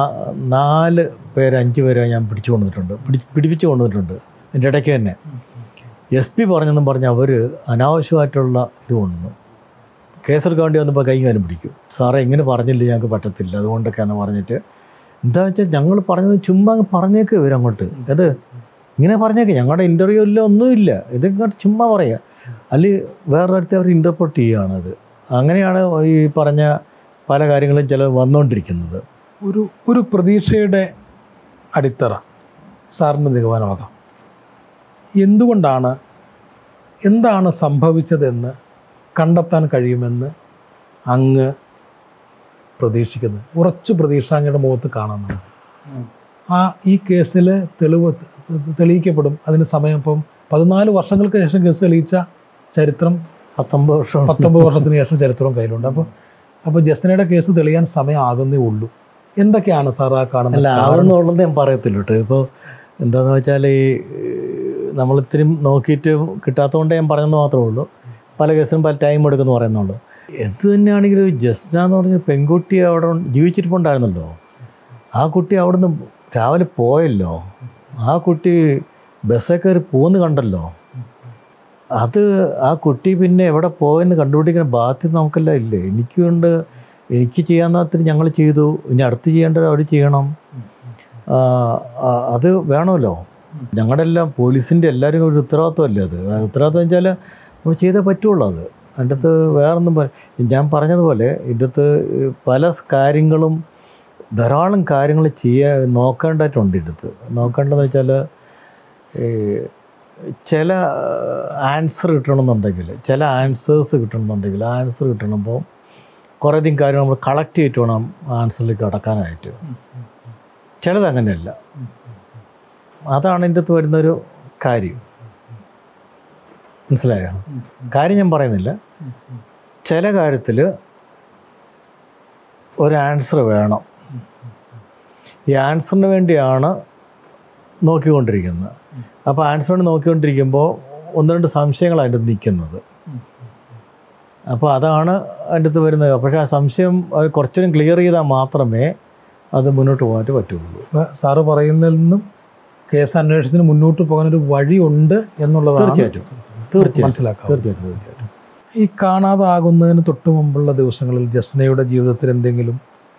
നാല് പേര് അഞ്ച് പേരെ ഞാൻ പിടിച്ചു കൊണ്ടുവന്നിട്ടുണ്ട്, പിടി പിടിപ്പിച്ച് കൊണ്ടുവന്നിട്ടുണ്ട്. എൻ്റെ ഇടയ്ക്ക് തന്നെ എസ് പി പറഞ്ഞെന്നും പറഞ്ഞ് അവർ അനാവശ്യമായിട്ടുള്ള ഇത് കൊണ്ടുവന്നു. കേസെടുക്കാൻ വേണ്ടി വന്നപ്പോൾ കൈ കാര്യം പിടിക്കും. സാറേ ഇങ്ങനെ പറഞ്ഞില്ല, ഞങ്ങൾക്ക് പറ്റത്തില്ല, അതുകൊണ്ടൊക്കെയാണെന്ന് പറഞ്ഞിട്ട് എന്താ വെച്ചാൽ ഞങ്ങൾ പറഞ്ഞത് ചുമ്മാ അങ്ങ് പറഞ്ഞേക്ക് ഇവർ അങ്ങോട്ട്, അത് ഇങ്ങനെ പറഞ്ഞേക്ക്, ഞങ്ങളുടെ ഇൻ്റർവ്യൂ ഇല്ല ഒന്നുമില്ല, ഇതിങ്ങോട്ട് ചുമ്മാ പറയുക, അല്ലെങ്കിൽ വേറൊരിടത്ത് അവർ ഇൻ്റർപ്രറ്റ് ചെയ്യുകയാണത്. അങ്ങനെയാണ് ഈ പറഞ്ഞ പല കാര്യങ്ങളും ചില വന്നുകൊണ്ടിരിക്കുന്നത്. ഒരു ഒരു പ്രതീക്ഷയുടെ അടിത്തറ സാറിന് നിഗമനമാകാം. എന്തുകൊണ്ടാണ് എന്താണ് സംഭവിച്ചതെന്ന് കണ്ടെത്താൻ കഴിയുമെന്ന് അങ്ങ് പ്രതീക്ഷിക്കുന്നത്? ഉറച്ചു പ്രതീക്ഷ അങ്ങയുടെ മുഖത്ത് കാണുന്നുണ്ട്. ആ ഈ കേസിൽ തെളിവ് തെളിയിക്കപ്പെടും. അതിന് സമയം ഇപ്പം പതിനാല് വർഷങ്ങൾക്ക് ശേഷം കേസ് തെളിയിച്ച ചരിത്രം പത്തൊമ്പത് വർഷം പത്തൊമ്പത് വർഷത്തിന് ശേഷം ചരിത്രവും കയ്യിലുണ്ട്. അപ്പോൾ അപ്പോൾ ജസ്നയുടെ കേസ് തെളിയാൻ സമയം ആകുന്നേ ഉള്ളൂ. എന്തൊക്കെയാണ് സാർ ആ കാണുന്നത്? അല്ല, ആകുന്നുള്ളത് ഞാൻ പറയത്തില്ല കേട്ടോ. ഇപ്പോൾ എന്താണെന്ന് വെച്ചാൽ ഈ നമ്മളിത്തിരി നോക്കിയിട്ട് കിട്ടാത്തതുകൊണ്ട് ഞാൻ പറഞ്ഞെന്ന് മാത്രമേ ഉള്ളൂ. പല കേസിനും പല ടൈം എടുക്കുമെന്ന് പറയുന്നുള്ളൂ. എന്ത് തന്നെയാണെങ്കിലും ജസ്ന എന്ന് പറഞ്ഞ പെൺകുട്ടി അവിടെ ജീവിച്ചിരിപ്പുണ്ടായിരുന്നല്ലോ. ആ കുട്ടി അവിടുന്ന് രാവിലെ പോയല്ലോ. ആ കുട്ടി ബസ്സൊക്കെ കയറി പോകുന്ന കണ്ടല്ലോ. അത് ആ കുട്ടി പിന്നെ എവിടെ പോയെന്ന് കണ്ടുപിടിക്കുന്ന ബാധ്യത നമുക്കെല്ലാം ഇല്ലേ? എനിക്കുണ്ട്, എനിക്ക് ചെയ്യാവുന്നതിന് ഞങ്ങൾ ചെയ്തു, ഇനി അടുത്ത് ചെയ്യേണ്ടത് അവർ ചെയ്യണം. അത് വേണമല്ലോ. ഞങ്ങളുടെ എല്ലാം പോലീസിൻ്റെ എല്ലാവരും ഒരു ഉത്തരവാദിത്വമല്ലേ അത്. ഉത്തരവാദിത്വം വെച്ചാൽ നമ്മൾ ചെയ്തേ പറ്റുള്ളൂ. അത് അതിൻ്റെ അകത്ത് വേറൊന്നും ഞാൻ പറഞ്ഞതുപോലെ ഇതിൻ്റെ അകത്ത് പല കാര്യങ്ങളും ധാരാളം കാര്യങ്ങൾ ചെയ്യാൻ നോക്കേണ്ടതായിട്ടുണ്ട്. ഇതിൻ്റെ അകത്ത് നോക്കേണ്ടതെന്ന് വെച്ചാൽ ചില ആൻസർ കിട്ടണമെന്നുണ്ടെങ്കിൽ ചില ആൻസേഴ്സ് കിട്ടണമെന്നുണ്ടെങ്കിൽ ആ ആൻസർ കിട്ടണമ്പോൾ കുറേയധികം കാര്യങ്ങൾ നമ്മൾ കളക്ട് ചെയ്തിട്ട് വേണം ആൻസറിലേക്ക് കടക്കാനായിട്ട്. ചിലത് അങ്ങനെയല്ല. അതാണ് ഇതിൻ്റെ അകത്ത് വരുന്നൊരു കാര്യം. മനസ്സിലായോ? കാര്യം ഞാൻ പറയുന്നില്ല. ചില കാര്യത്തിൽ ഒരു ആൻസർ വേണം. ഈ ആൻസറിന് വേണ്ടിയാണ് നോക്കിക്കൊണ്ടിരിക്കുന്നത്. അപ്പോൾ ആൻസറിന് നോക്കിക്കൊണ്ടിരിക്കുമ്പോൾ ഒന്ന് രണ്ട് സംശയങ്ങൾ അതിൻ്റെ നിൽക്കുന്നത്. അപ്പോൾ അതാണ് അതിൻ്റെ അകത്ത് വരുന്നത്. പക്ഷേ ആ സംശയം കുറച്ചും ക്ലിയർ ചെയ്താൽ മാത്രമേ അത് മുന്നോട്ട് പോകാനായിട്ട് പറ്റുള്ളൂ. അപ്പോൾ സാറ് പറയുന്നതിൽ നിന്നും കേസ് അന്വേഷണത്തിന് മുന്നോട്ട് പോകാനൊരു വഴിയുണ്ട് എന്നുള്ളതാണ് തീർച്ചയായിട്ടും തീർച്ചയായും മനസ്സിലാക്കാം. തീർച്ചയായിട്ടും തീർച്ചയായിട്ടും ഈ കാണാതാകുന്നതിന് തൊട്ട് മുമ്പുള്ള ദിവസങ്ങളിൽ ജസ്നയുടെ ജീവിതത്തിൽ എന്തെങ്കിലും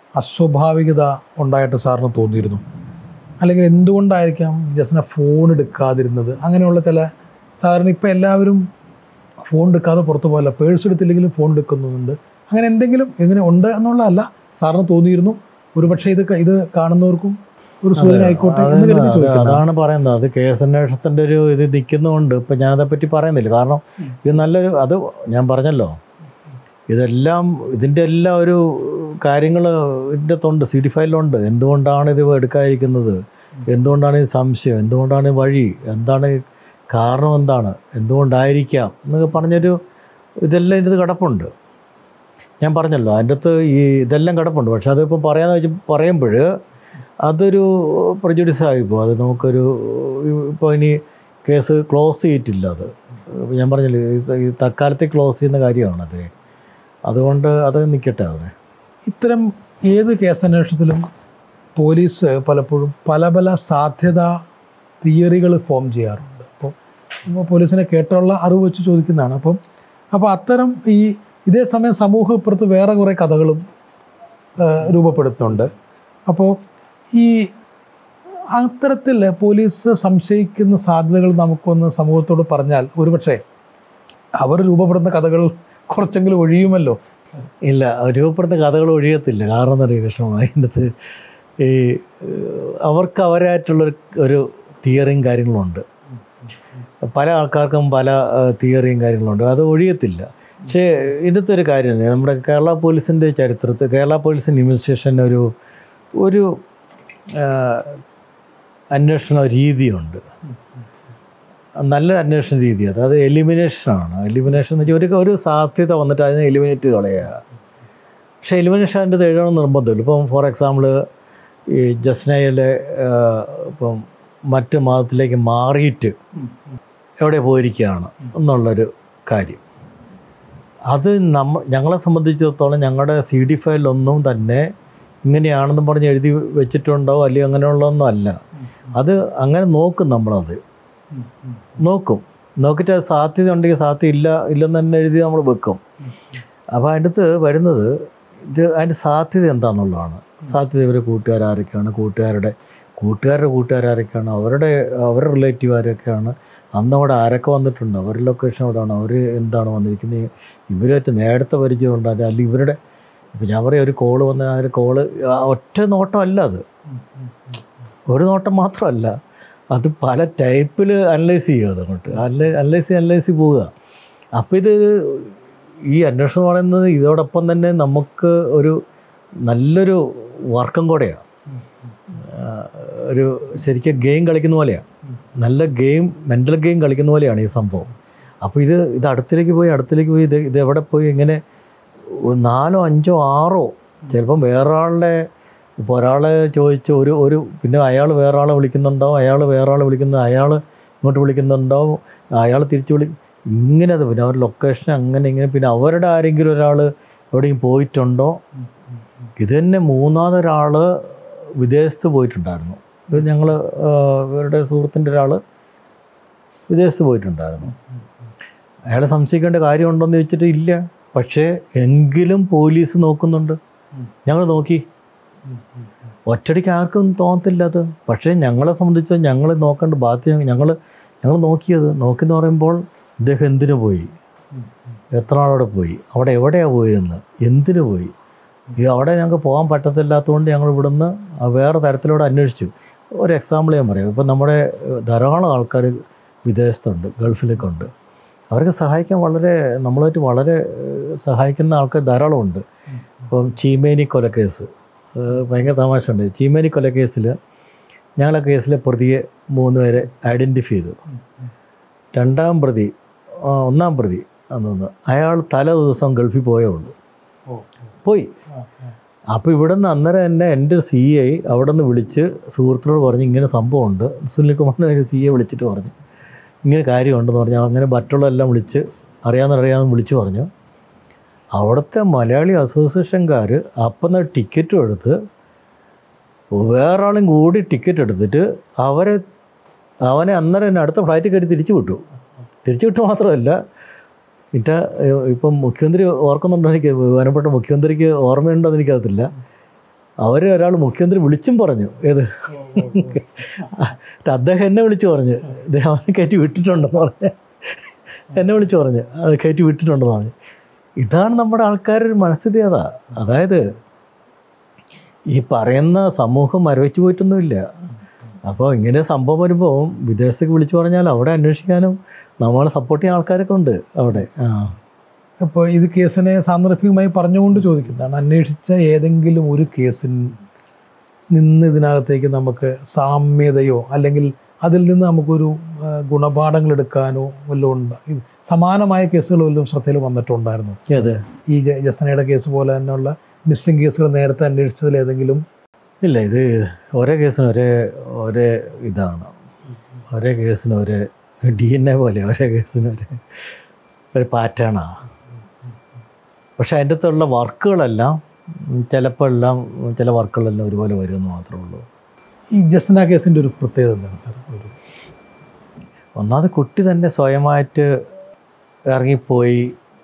അസ്വാഭാവികത ഉണ്ടായിട്ട് സാറിന് തോന്നിയിരുന്നു? അല്ലെങ്കിൽ എന്തുകൊണ്ടായിരിക്കാം ജസ്ന ഫോൺ എടുക്കാതിരുന്നത്? അങ്ങനെയുള്ള ചില സാറിന് ഇപ്പോൾ എല്ലാവരും ഫോൺ എടുക്കാതെ പുറത്തു പോകല്ല, പേഴ്സ് എടുത്തില്ലെങ്കിലും ഫോൺ എടുക്കുന്നുണ്ട്. അങ്ങനെ എന്തെങ്കിലും ഇങ്ങനെ ഉണ്ട് എന്നുള്ളതല്ല, സാറിന് തോന്നിയിരുന്നു ഒരുപക്ഷെ ഇത് ഇത് കാണുന്നവർക്കും ഒരു സൂചന ആയിക്കോട്ടെ എന്ന് കരുതി ചോദിക്കുന്നത്. അതാണ് പറയുന്നത്. അത് കേസ് അന്വേഷണത്തിൻ്റെ ഒരു ഇത് നിൽക്കുന്നതുകൊണ്ട് ഇപ്പം ഞാനതേപ്പറ്റി പറയുന്നില്ല. കാരണം ഇത് നല്ലൊരു, അത് ഞാൻ പറഞ്ഞല്ലോ, ഇതെല്ലാം ഇതിൻ്റെ എല്ലാം ഒരു കാര്യങ്ങൾ ഇതിൻ്റെ തൊണ്ട് സി ഡി ഫയലിലുണ്ട്. എന്തുകൊണ്ടാണ് ഇത് എടുക്കാതിരിക്കുന്നത്, എന്തുകൊണ്ടാണ് ഈ സംശയം, എന്തുകൊണ്ടാണ് ഈ വഴി, എന്താണ് കാരണം, എന്താണ്, എന്തുകൊണ്ടായിരിക്കാം എന്നൊക്കെ പറഞ്ഞൊരു ഇതെല്ലാം ഇതിന് കിടപ്പുണ്ട്. ഞാൻ പറഞ്ഞല്ലോ അതിൻ്റെ അകത്ത് ഈ ഇതെല്ലാം കിടപ്പുണ്ട്. പക്ഷെ അതിപ്പോൾ പറയാമെന്ന് വെച്ച് പറയുമ്പോൾ അതൊരു പ്രജുഡിസ് ആയിപ്പോൾ അത് നമുക്കൊരു ഇപ്പോൾ ഇനി കേസ് ക്ലോസ് ചെയ്തിട്ടില്ല. അത് ഞാൻ പറഞ്ഞില്ലേ, ഈ തൽക്കാലത്തേക്ക് ക്ലോസ് ചെയ്യുന്ന കാര്യമാണത്. അതുകൊണ്ട് അത് നിൽക്കട്ടെ അവിടെ. ഇത്തരം ഏത് കേസന്വേഷണത്തിലും പോലീസ് പലപ്പോഴും പല പല സാധ്യത തിയറികൾ ഫോം ചെയ്യാറുണ്ട്. അപ്പോൾ ഇപ്പോൾ പോലീസിനെ കേട്ടുള്ള അറിവ് വെച്ച് ചോദിക്കുന്നതാണ്. അപ്പം അപ്പോൾ അത്തരം ഈ ഇതേ സമയം സമൂഹം ഇപ്പുറത്ത് വേറെ കുറേ കഥകളും രൂപപ്പെടുത്തുന്നുണ്ട്. അപ്പോൾ ഈ അത്തരത്തിൽ പോലീസ് സംശയിക്കുന്ന സാധ്യതകൾ നമുക്കൊന്ന് സമൂഹത്തോട് പറഞ്ഞാൽ ഒരുപക്ഷെ അവർ രൂപപ്പെടുന്ന കഥകൾ കുറച്ചെങ്കിലും ഒഴിയുമല്ലോ. ഇല്ല, രൂപപ്പെടുന്ന കഥകൾ ഒഴിയത്തില്ല. കാരണം എന്താ പറയുക കൃഷ്ണ, അതിൻ്റെ ഈ അവർക്ക് അവരായിട്ടുള്ളൊരു ഒരു തിയറിയും കാര്യങ്ങളുണ്ട്. പല ആൾക്കാർക്കും പല തിയറിയും കാര്യങ്ങളുണ്ട്, അത് ഒഴിയത്തില്ല. പക്ഷേ ഇതിൻ്റെ ഒരു കാര്യമല്ലേ, നമ്മുടെ കേരള പോലീസിൻ്റെ ചരിത്രത്തിൽ കേരള പോലീസിൻ്റെ ഇൻവെസ്റ്റിഗേഷൻ ഒരു ഒരു അന്വേഷണ രീതിയുണ്ട്, നല്ല അന്വേഷണ രീതി. അതായത് എലിമിനേഷനാണ്. എലിമിനേഷൻ എന്ന് വെച്ചാൽ ഒരു ഒരു സാധ്യത വന്നിട്ട് അതിനെ എലിമിനേറ്റ് കളയുക. പക്ഷേ എലിമിനേഷൻ അതിൻ്റെ എഴുതണം നിർബന്ധമില്ല. ഇപ്പം ഫോർ എക്സാമ്പിൾ ഈ ജസ്നയിലെ ഇപ്പം മറ്റ് മതത്തിലേക്ക് മാറിയിട്ട് എവിടെ പോയിരിക്കുകയാണ് എന്നുള്ളൊരു കാര്യം, അത് നമ്മ ഞങ്ങളെ സംബന്ധിച്ചിടത്തോളം ഞങ്ങളുടെ സി ഡി ഫയലൊന്നും തന്നെ ഇങ്ങനെയാണെന്നും പറഞ്ഞ് എഴുതി വെച്ചിട്ടുണ്ടോ അല്ലെങ്കിൽ അങ്ങനെയുള്ളതൊന്നും അല്ല. അത് അങ്ങനെ നോക്കും, നമ്മളത് നോക്കും, നോക്കിയിട്ട് അത് സാധ്യത ഉണ്ടെങ്കിൽ സാധ്യത ഇല്ല ഇല്ലെന്ന് തന്നെ എഴുതി നമ്മൾ വെക്കും. അപ്പോൾ അതിൻ്റെ അടുത്ത് വരുന്നത് ഇത് അതിൻ്റെ സാധ്യത എന്താണെന്നുള്ളതാണ്. സാധ്യത ഇവർ കൂട്ടുകാരൊക്കെയാണ്, കൂട്ടുകാരുടെ കൂട്ടുകാരുടെ കൂട്ടുകാരൊക്കെയാണ്, അവരുടെ അവരുടെ റിലേറ്റീവ് ആരൊക്കെയാണ്, അന്ന് അവിടെ ആരൊക്കെ വന്നിട്ടുണ്ട്, അവരുടെ ലൊക്കേഷൻ എവിടെയാണ്, അവർ എന്താണ് വന്നിരിക്കുന്നത്, ഇവരായിട്ട് നേരത്തെ പരിചയം ഉണ്ടാകുക, അല്ലെങ്കിൽ ഇവരുടെ ഇപ്പം ഞാൻ പറയാം ഒരു കോള് വന്ന ആ ഒരു കോള് ഒറ്റ നോട്ടമല്ല, അത് ഒരു നോട്ടം മാത്രമല്ല, അത് പല ടൈപ്പിൽ അനലൈസ് ചെയ്യുക. അതങ്ങോട്ട് അനലൈ അനലൈസ് അനലൈസ് പോവുക. അപ്പോൾ ഇത് ഈ അന്വേഷണം പറയുന്നത് ഇതോടൊപ്പം തന്നെ നമുക്ക് ഒരു നല്ലൊരു വർക്കും കൂടെയാണ്. ഒരു ശരിക്കും ഗെയിം കളിക്കുന്ന പോലെയാണ്, നല്ല ഗെയിം, മെൻ്റൽ ഗെയിം കളിക്കുന്ന പോലെയാണ് ഈ സംഭവം. അപ്പോൾ ഇത് ഇത് അടുത്തേക്ക് പോയി അടുത്തേക്ക് പോയി ഇത് ഇത് എവിടെ പോയി ഇങ്ങനെ നാലോ അഞ്ചോ ആറോ ചിലപ്പം വേറൊരാളുടെ ഇപ്പോൾ ഒരാളെ ചോദിച്ച് ഒരു ഒരു പിന്നെ അയാൾ വേറൊരാളെ വിളിക്കുന്നുണ്ടാവും, അയാൾ വേറൊരാളെ വിളിക്കുന്നത് അയാൾ ഇങ്ങോട്ട് വിളിക്കുന്നുണ്ടാവും, അയാൾ തിരിച്ച് വിളി ഇങ്ങനെ അത് പിന്നെ അവരുടെ ലൊക്കേഷൻ അങ്ങനെ ഇങ്ങനെ പിന്നെ അവരുടെ ആരെങ്കിലും ഒരാൾ എവിടെയും പോയിട്ടുണ്ടോ. ഇത് തന്നെ മൂന്നാമതൊരാൾ വിദേശത്ത് പോയിട്ടുണ്ടായിരുന്നു. ഇത് ഞങ്ങൾ ഇവരുടെ സുഹൃത്തിൻ്റെ ഒരാൾ വിദേശത്ത് പോയിട്ടുണ്ടായിരുന്നു. അയാളെ സംശയിക്കേണ്ട കാര്യമുണ്ടോയെന്ന് ചോദിച്ചിട്ട് ഇല്ല. പക്ഷേ എങ്കിലും പോലീസ് നോക്കുന്നുണ്ട്. ഞങ്ങൾ നോക്കി, ഒറ്റടിക്ക് ആർക്കും തോന്നത്തില്ല അത്. പക്ഷേ ഞങ്ങളെ സംബന്ധിച്ച് ഞങ്ങൾ നോക്കേണ്ട ബാധ്യത ഞങ്ങൾ ഞങ്ങൾ നോക്കിയത് നോക്കിയെന്ന് പറയുമ്പോൾ ഇദ്ദേഹം എന്തിനു പോയി, എത്ര നാളവിടെ പോയി, അവിടെ എവിടെയാണ് പോയതെന്ന്, എന്തിനു പോയി, ഈ അവിടെ ഞങ്ങൾക്ക് പോകാൻ പറ്റത്തില്ലാത്തതുകൊണ്ട് ഞങ്ങൾ ഇവിടുന്ന് വേറെ തരത്തിലൂടെ അന്വേഷിച്ചു. ഒരു എക്സാമ്പിൾ ഞാൻ പറയാം. ഇപ്പം നമ്മുടെ ധാരാളം ആൾക്കാർ വിദേശത്തുണ്ട്, ഗൾഫിലൊക്കെ ഉണ്ട്. അവർക്ക് സഹായിക്കാൻ വളരെ നമ്മളായിട്ട് വളരെ സഹായിക്കുന്ന ആൾക്കാർ ധാരാളമുണ്ട്. ഇപ്പം ചീമേനി കൊലക്കേസ് ഭയങ്കര തമാശയുണ്ട്. ചീമേനി കൊലക്കേസിൽ ഞങ്ങളെ കേസിലെ പ്രതിയെ മൂന്ന് പേരെ ഐഡൻറ്റിഫൈ ചെയ്തു. രണ്ടാം പ്രതി ഒന്നാം പ്രതി അന്നൊന്ന് അയാൾ തല ദിവസം ഗൾഫിൽ പോയേ ഉള്ളൂ, പോയി. അപ്പോൾ ഇവിടെ നിന്ന് അന്നേരം തന്നെ എൻ്റെ സി ഐ അവിടെ നിന്ന് വിളിച്ച് സുഹൃത്തിനോട് പറഞ്ഞ് ഇങ്ങനെ സംഭവമുണ്ട്. സുനിൽകുമാറിൻ്റെ സി ഐ വിളിച്ചിട്ട് പറഞ്ഞു ഇങ്ങനെ കാര്യമുണ്ടെന്ന് പറഞ്ഞു. അങ്ങനെ മറ്റുള്ളതെല്ലാം വിളിച്ച് അറിയാമെന്നറിയാമെന്ന് വിളിച്ച് പറഞ്ഞു. അവിടുത്തെ മലയാളി അസോസിയേഷൻകാർ അപ്പം തന്നെ ടിക്കറ്റും എടുത്ത് വേറെ ആളും കൂടി ടിക്കറ്റ് എടുത്തിട്ട് അവരെ അവനെ അന്നേരം തന്നെ അടുത്ത ഫ്ലൈറ്റ് കയറി തിരിച്ചു വിട്ടു. തിരിച്ചു വിട്ടു മാത്രമല്ല, ഇറ്റ ഇപ്പം മുഖ്യമന്ത്രി ഓർക്കുന്നുണ്ടോ എനിക്ക്, ബഹുമാനപ്പെട്ട മുഖ്യമന്ത്രിക്ക് ഓർമ്മയുണ്ടോ എന്ന് എനിക്കറിയത്തില്ല. അവർ ഒരാൾ മുഖ്യമന്ത്രി വിളിച്ചും പറഞ്ഞു ഏത് അദ്ദേഹം എന്നെ വിളിച്ചു പറഞ്ഞു ഇദ്ദേഹം അവനെ കയറ്റി വിട്ടിട്ടുണ്ടെന്ന് പറഞ്ഞ് എന്നെ വിളിച്ചു പറഞ്ഞ് അത് കയറ്റി വിട്ടിട്ടുണ്ടെന്ന് പറഞ്ഞു. ഇതാണ് നമ്മുടെ ആൾക്കാരുടെ മനസ്ഥിതി. അതാ അതായത് ഈ പറയുന്ന സമൂഹം മരവിച്ച് പോയിട്ടൊന്നുമില്ല. അപ്പോൾ ഇങ്ങനെ സംഭവം വരുമ്പോൾ വിദേശത്തേക്ക് വിളിച്ചു പറഞ്ഞാൽ അവിടെ അന്വേഷിക്കാനും നമ്മളെ സപ്പോർട്ട് ചെയ്യാൻ ആൾക്കാരൊക്കെ ഉണ്ട് അവിടെ. ആ ഇപ്പോൾ ഇത് കേസിനെ സാന്ദർഭികമായി പറഞ്ഞുകൊണ്ട് ചോദിക്കുന്നതാണ്, അന്വേഷിച്ച ഏതെങ്കിലും ഒരു കേസിൽ നിന്ന് ഇതിനകത്തേക്ക് നമുക്ക് സാമ്യതയോ അല്ലെങ്കിൽ അതിൽ നിന്ന് നമുക്കൊരു ഗുണപാഠങ്ങൾ എടുക്കാനോ വല്ലതും ഉണ്ട്? ഇത് സമാനമായ കേസുകൾ വല്ലതും ശ്രദ്ധയിൽ വന്നിട്ടുണ്ടായിരുന്നു? അതെ, ഈ ജസ്നയുടെ കേസ് പോലെ തന്നെയുള്ള മിസ്സിംഗ് കേസുകൾ നേരത്തെ അന്വേഷിച്ചതിൽ ഏതെങ്കിലും? ഇല്ല, ഇത് ഒരേ കേസിന് ഒരേ ഒരേ ഇതാണ്, ഒരേ കേസിന് ഒരേ ഡി എൻ എ പോലെ ഒരേ കേസിന് ഒരേ ഒരു പാറ്റേണാണ്. പക്ഷെ അതിൻ്റെ അകത്തുള്ള വർക്കുകളെല്ലാം ചിലപ്പോൾ എല്ലാം ചില വർക്കുകളെല്ലാം ഒരുപോലെ വരുമെന്ന് മാത്രമേ ഉള്ളൂ. ഈ ജസ്ന കേസിൻ്റെ ഒരു പ്രത്യേകത എന്താണ് സാർ? ഒരു ഒന്നാമത് കുട്ടി തന്നെ സ്വയമായിട്ട് ഇറങ്ങിപ്പോയി,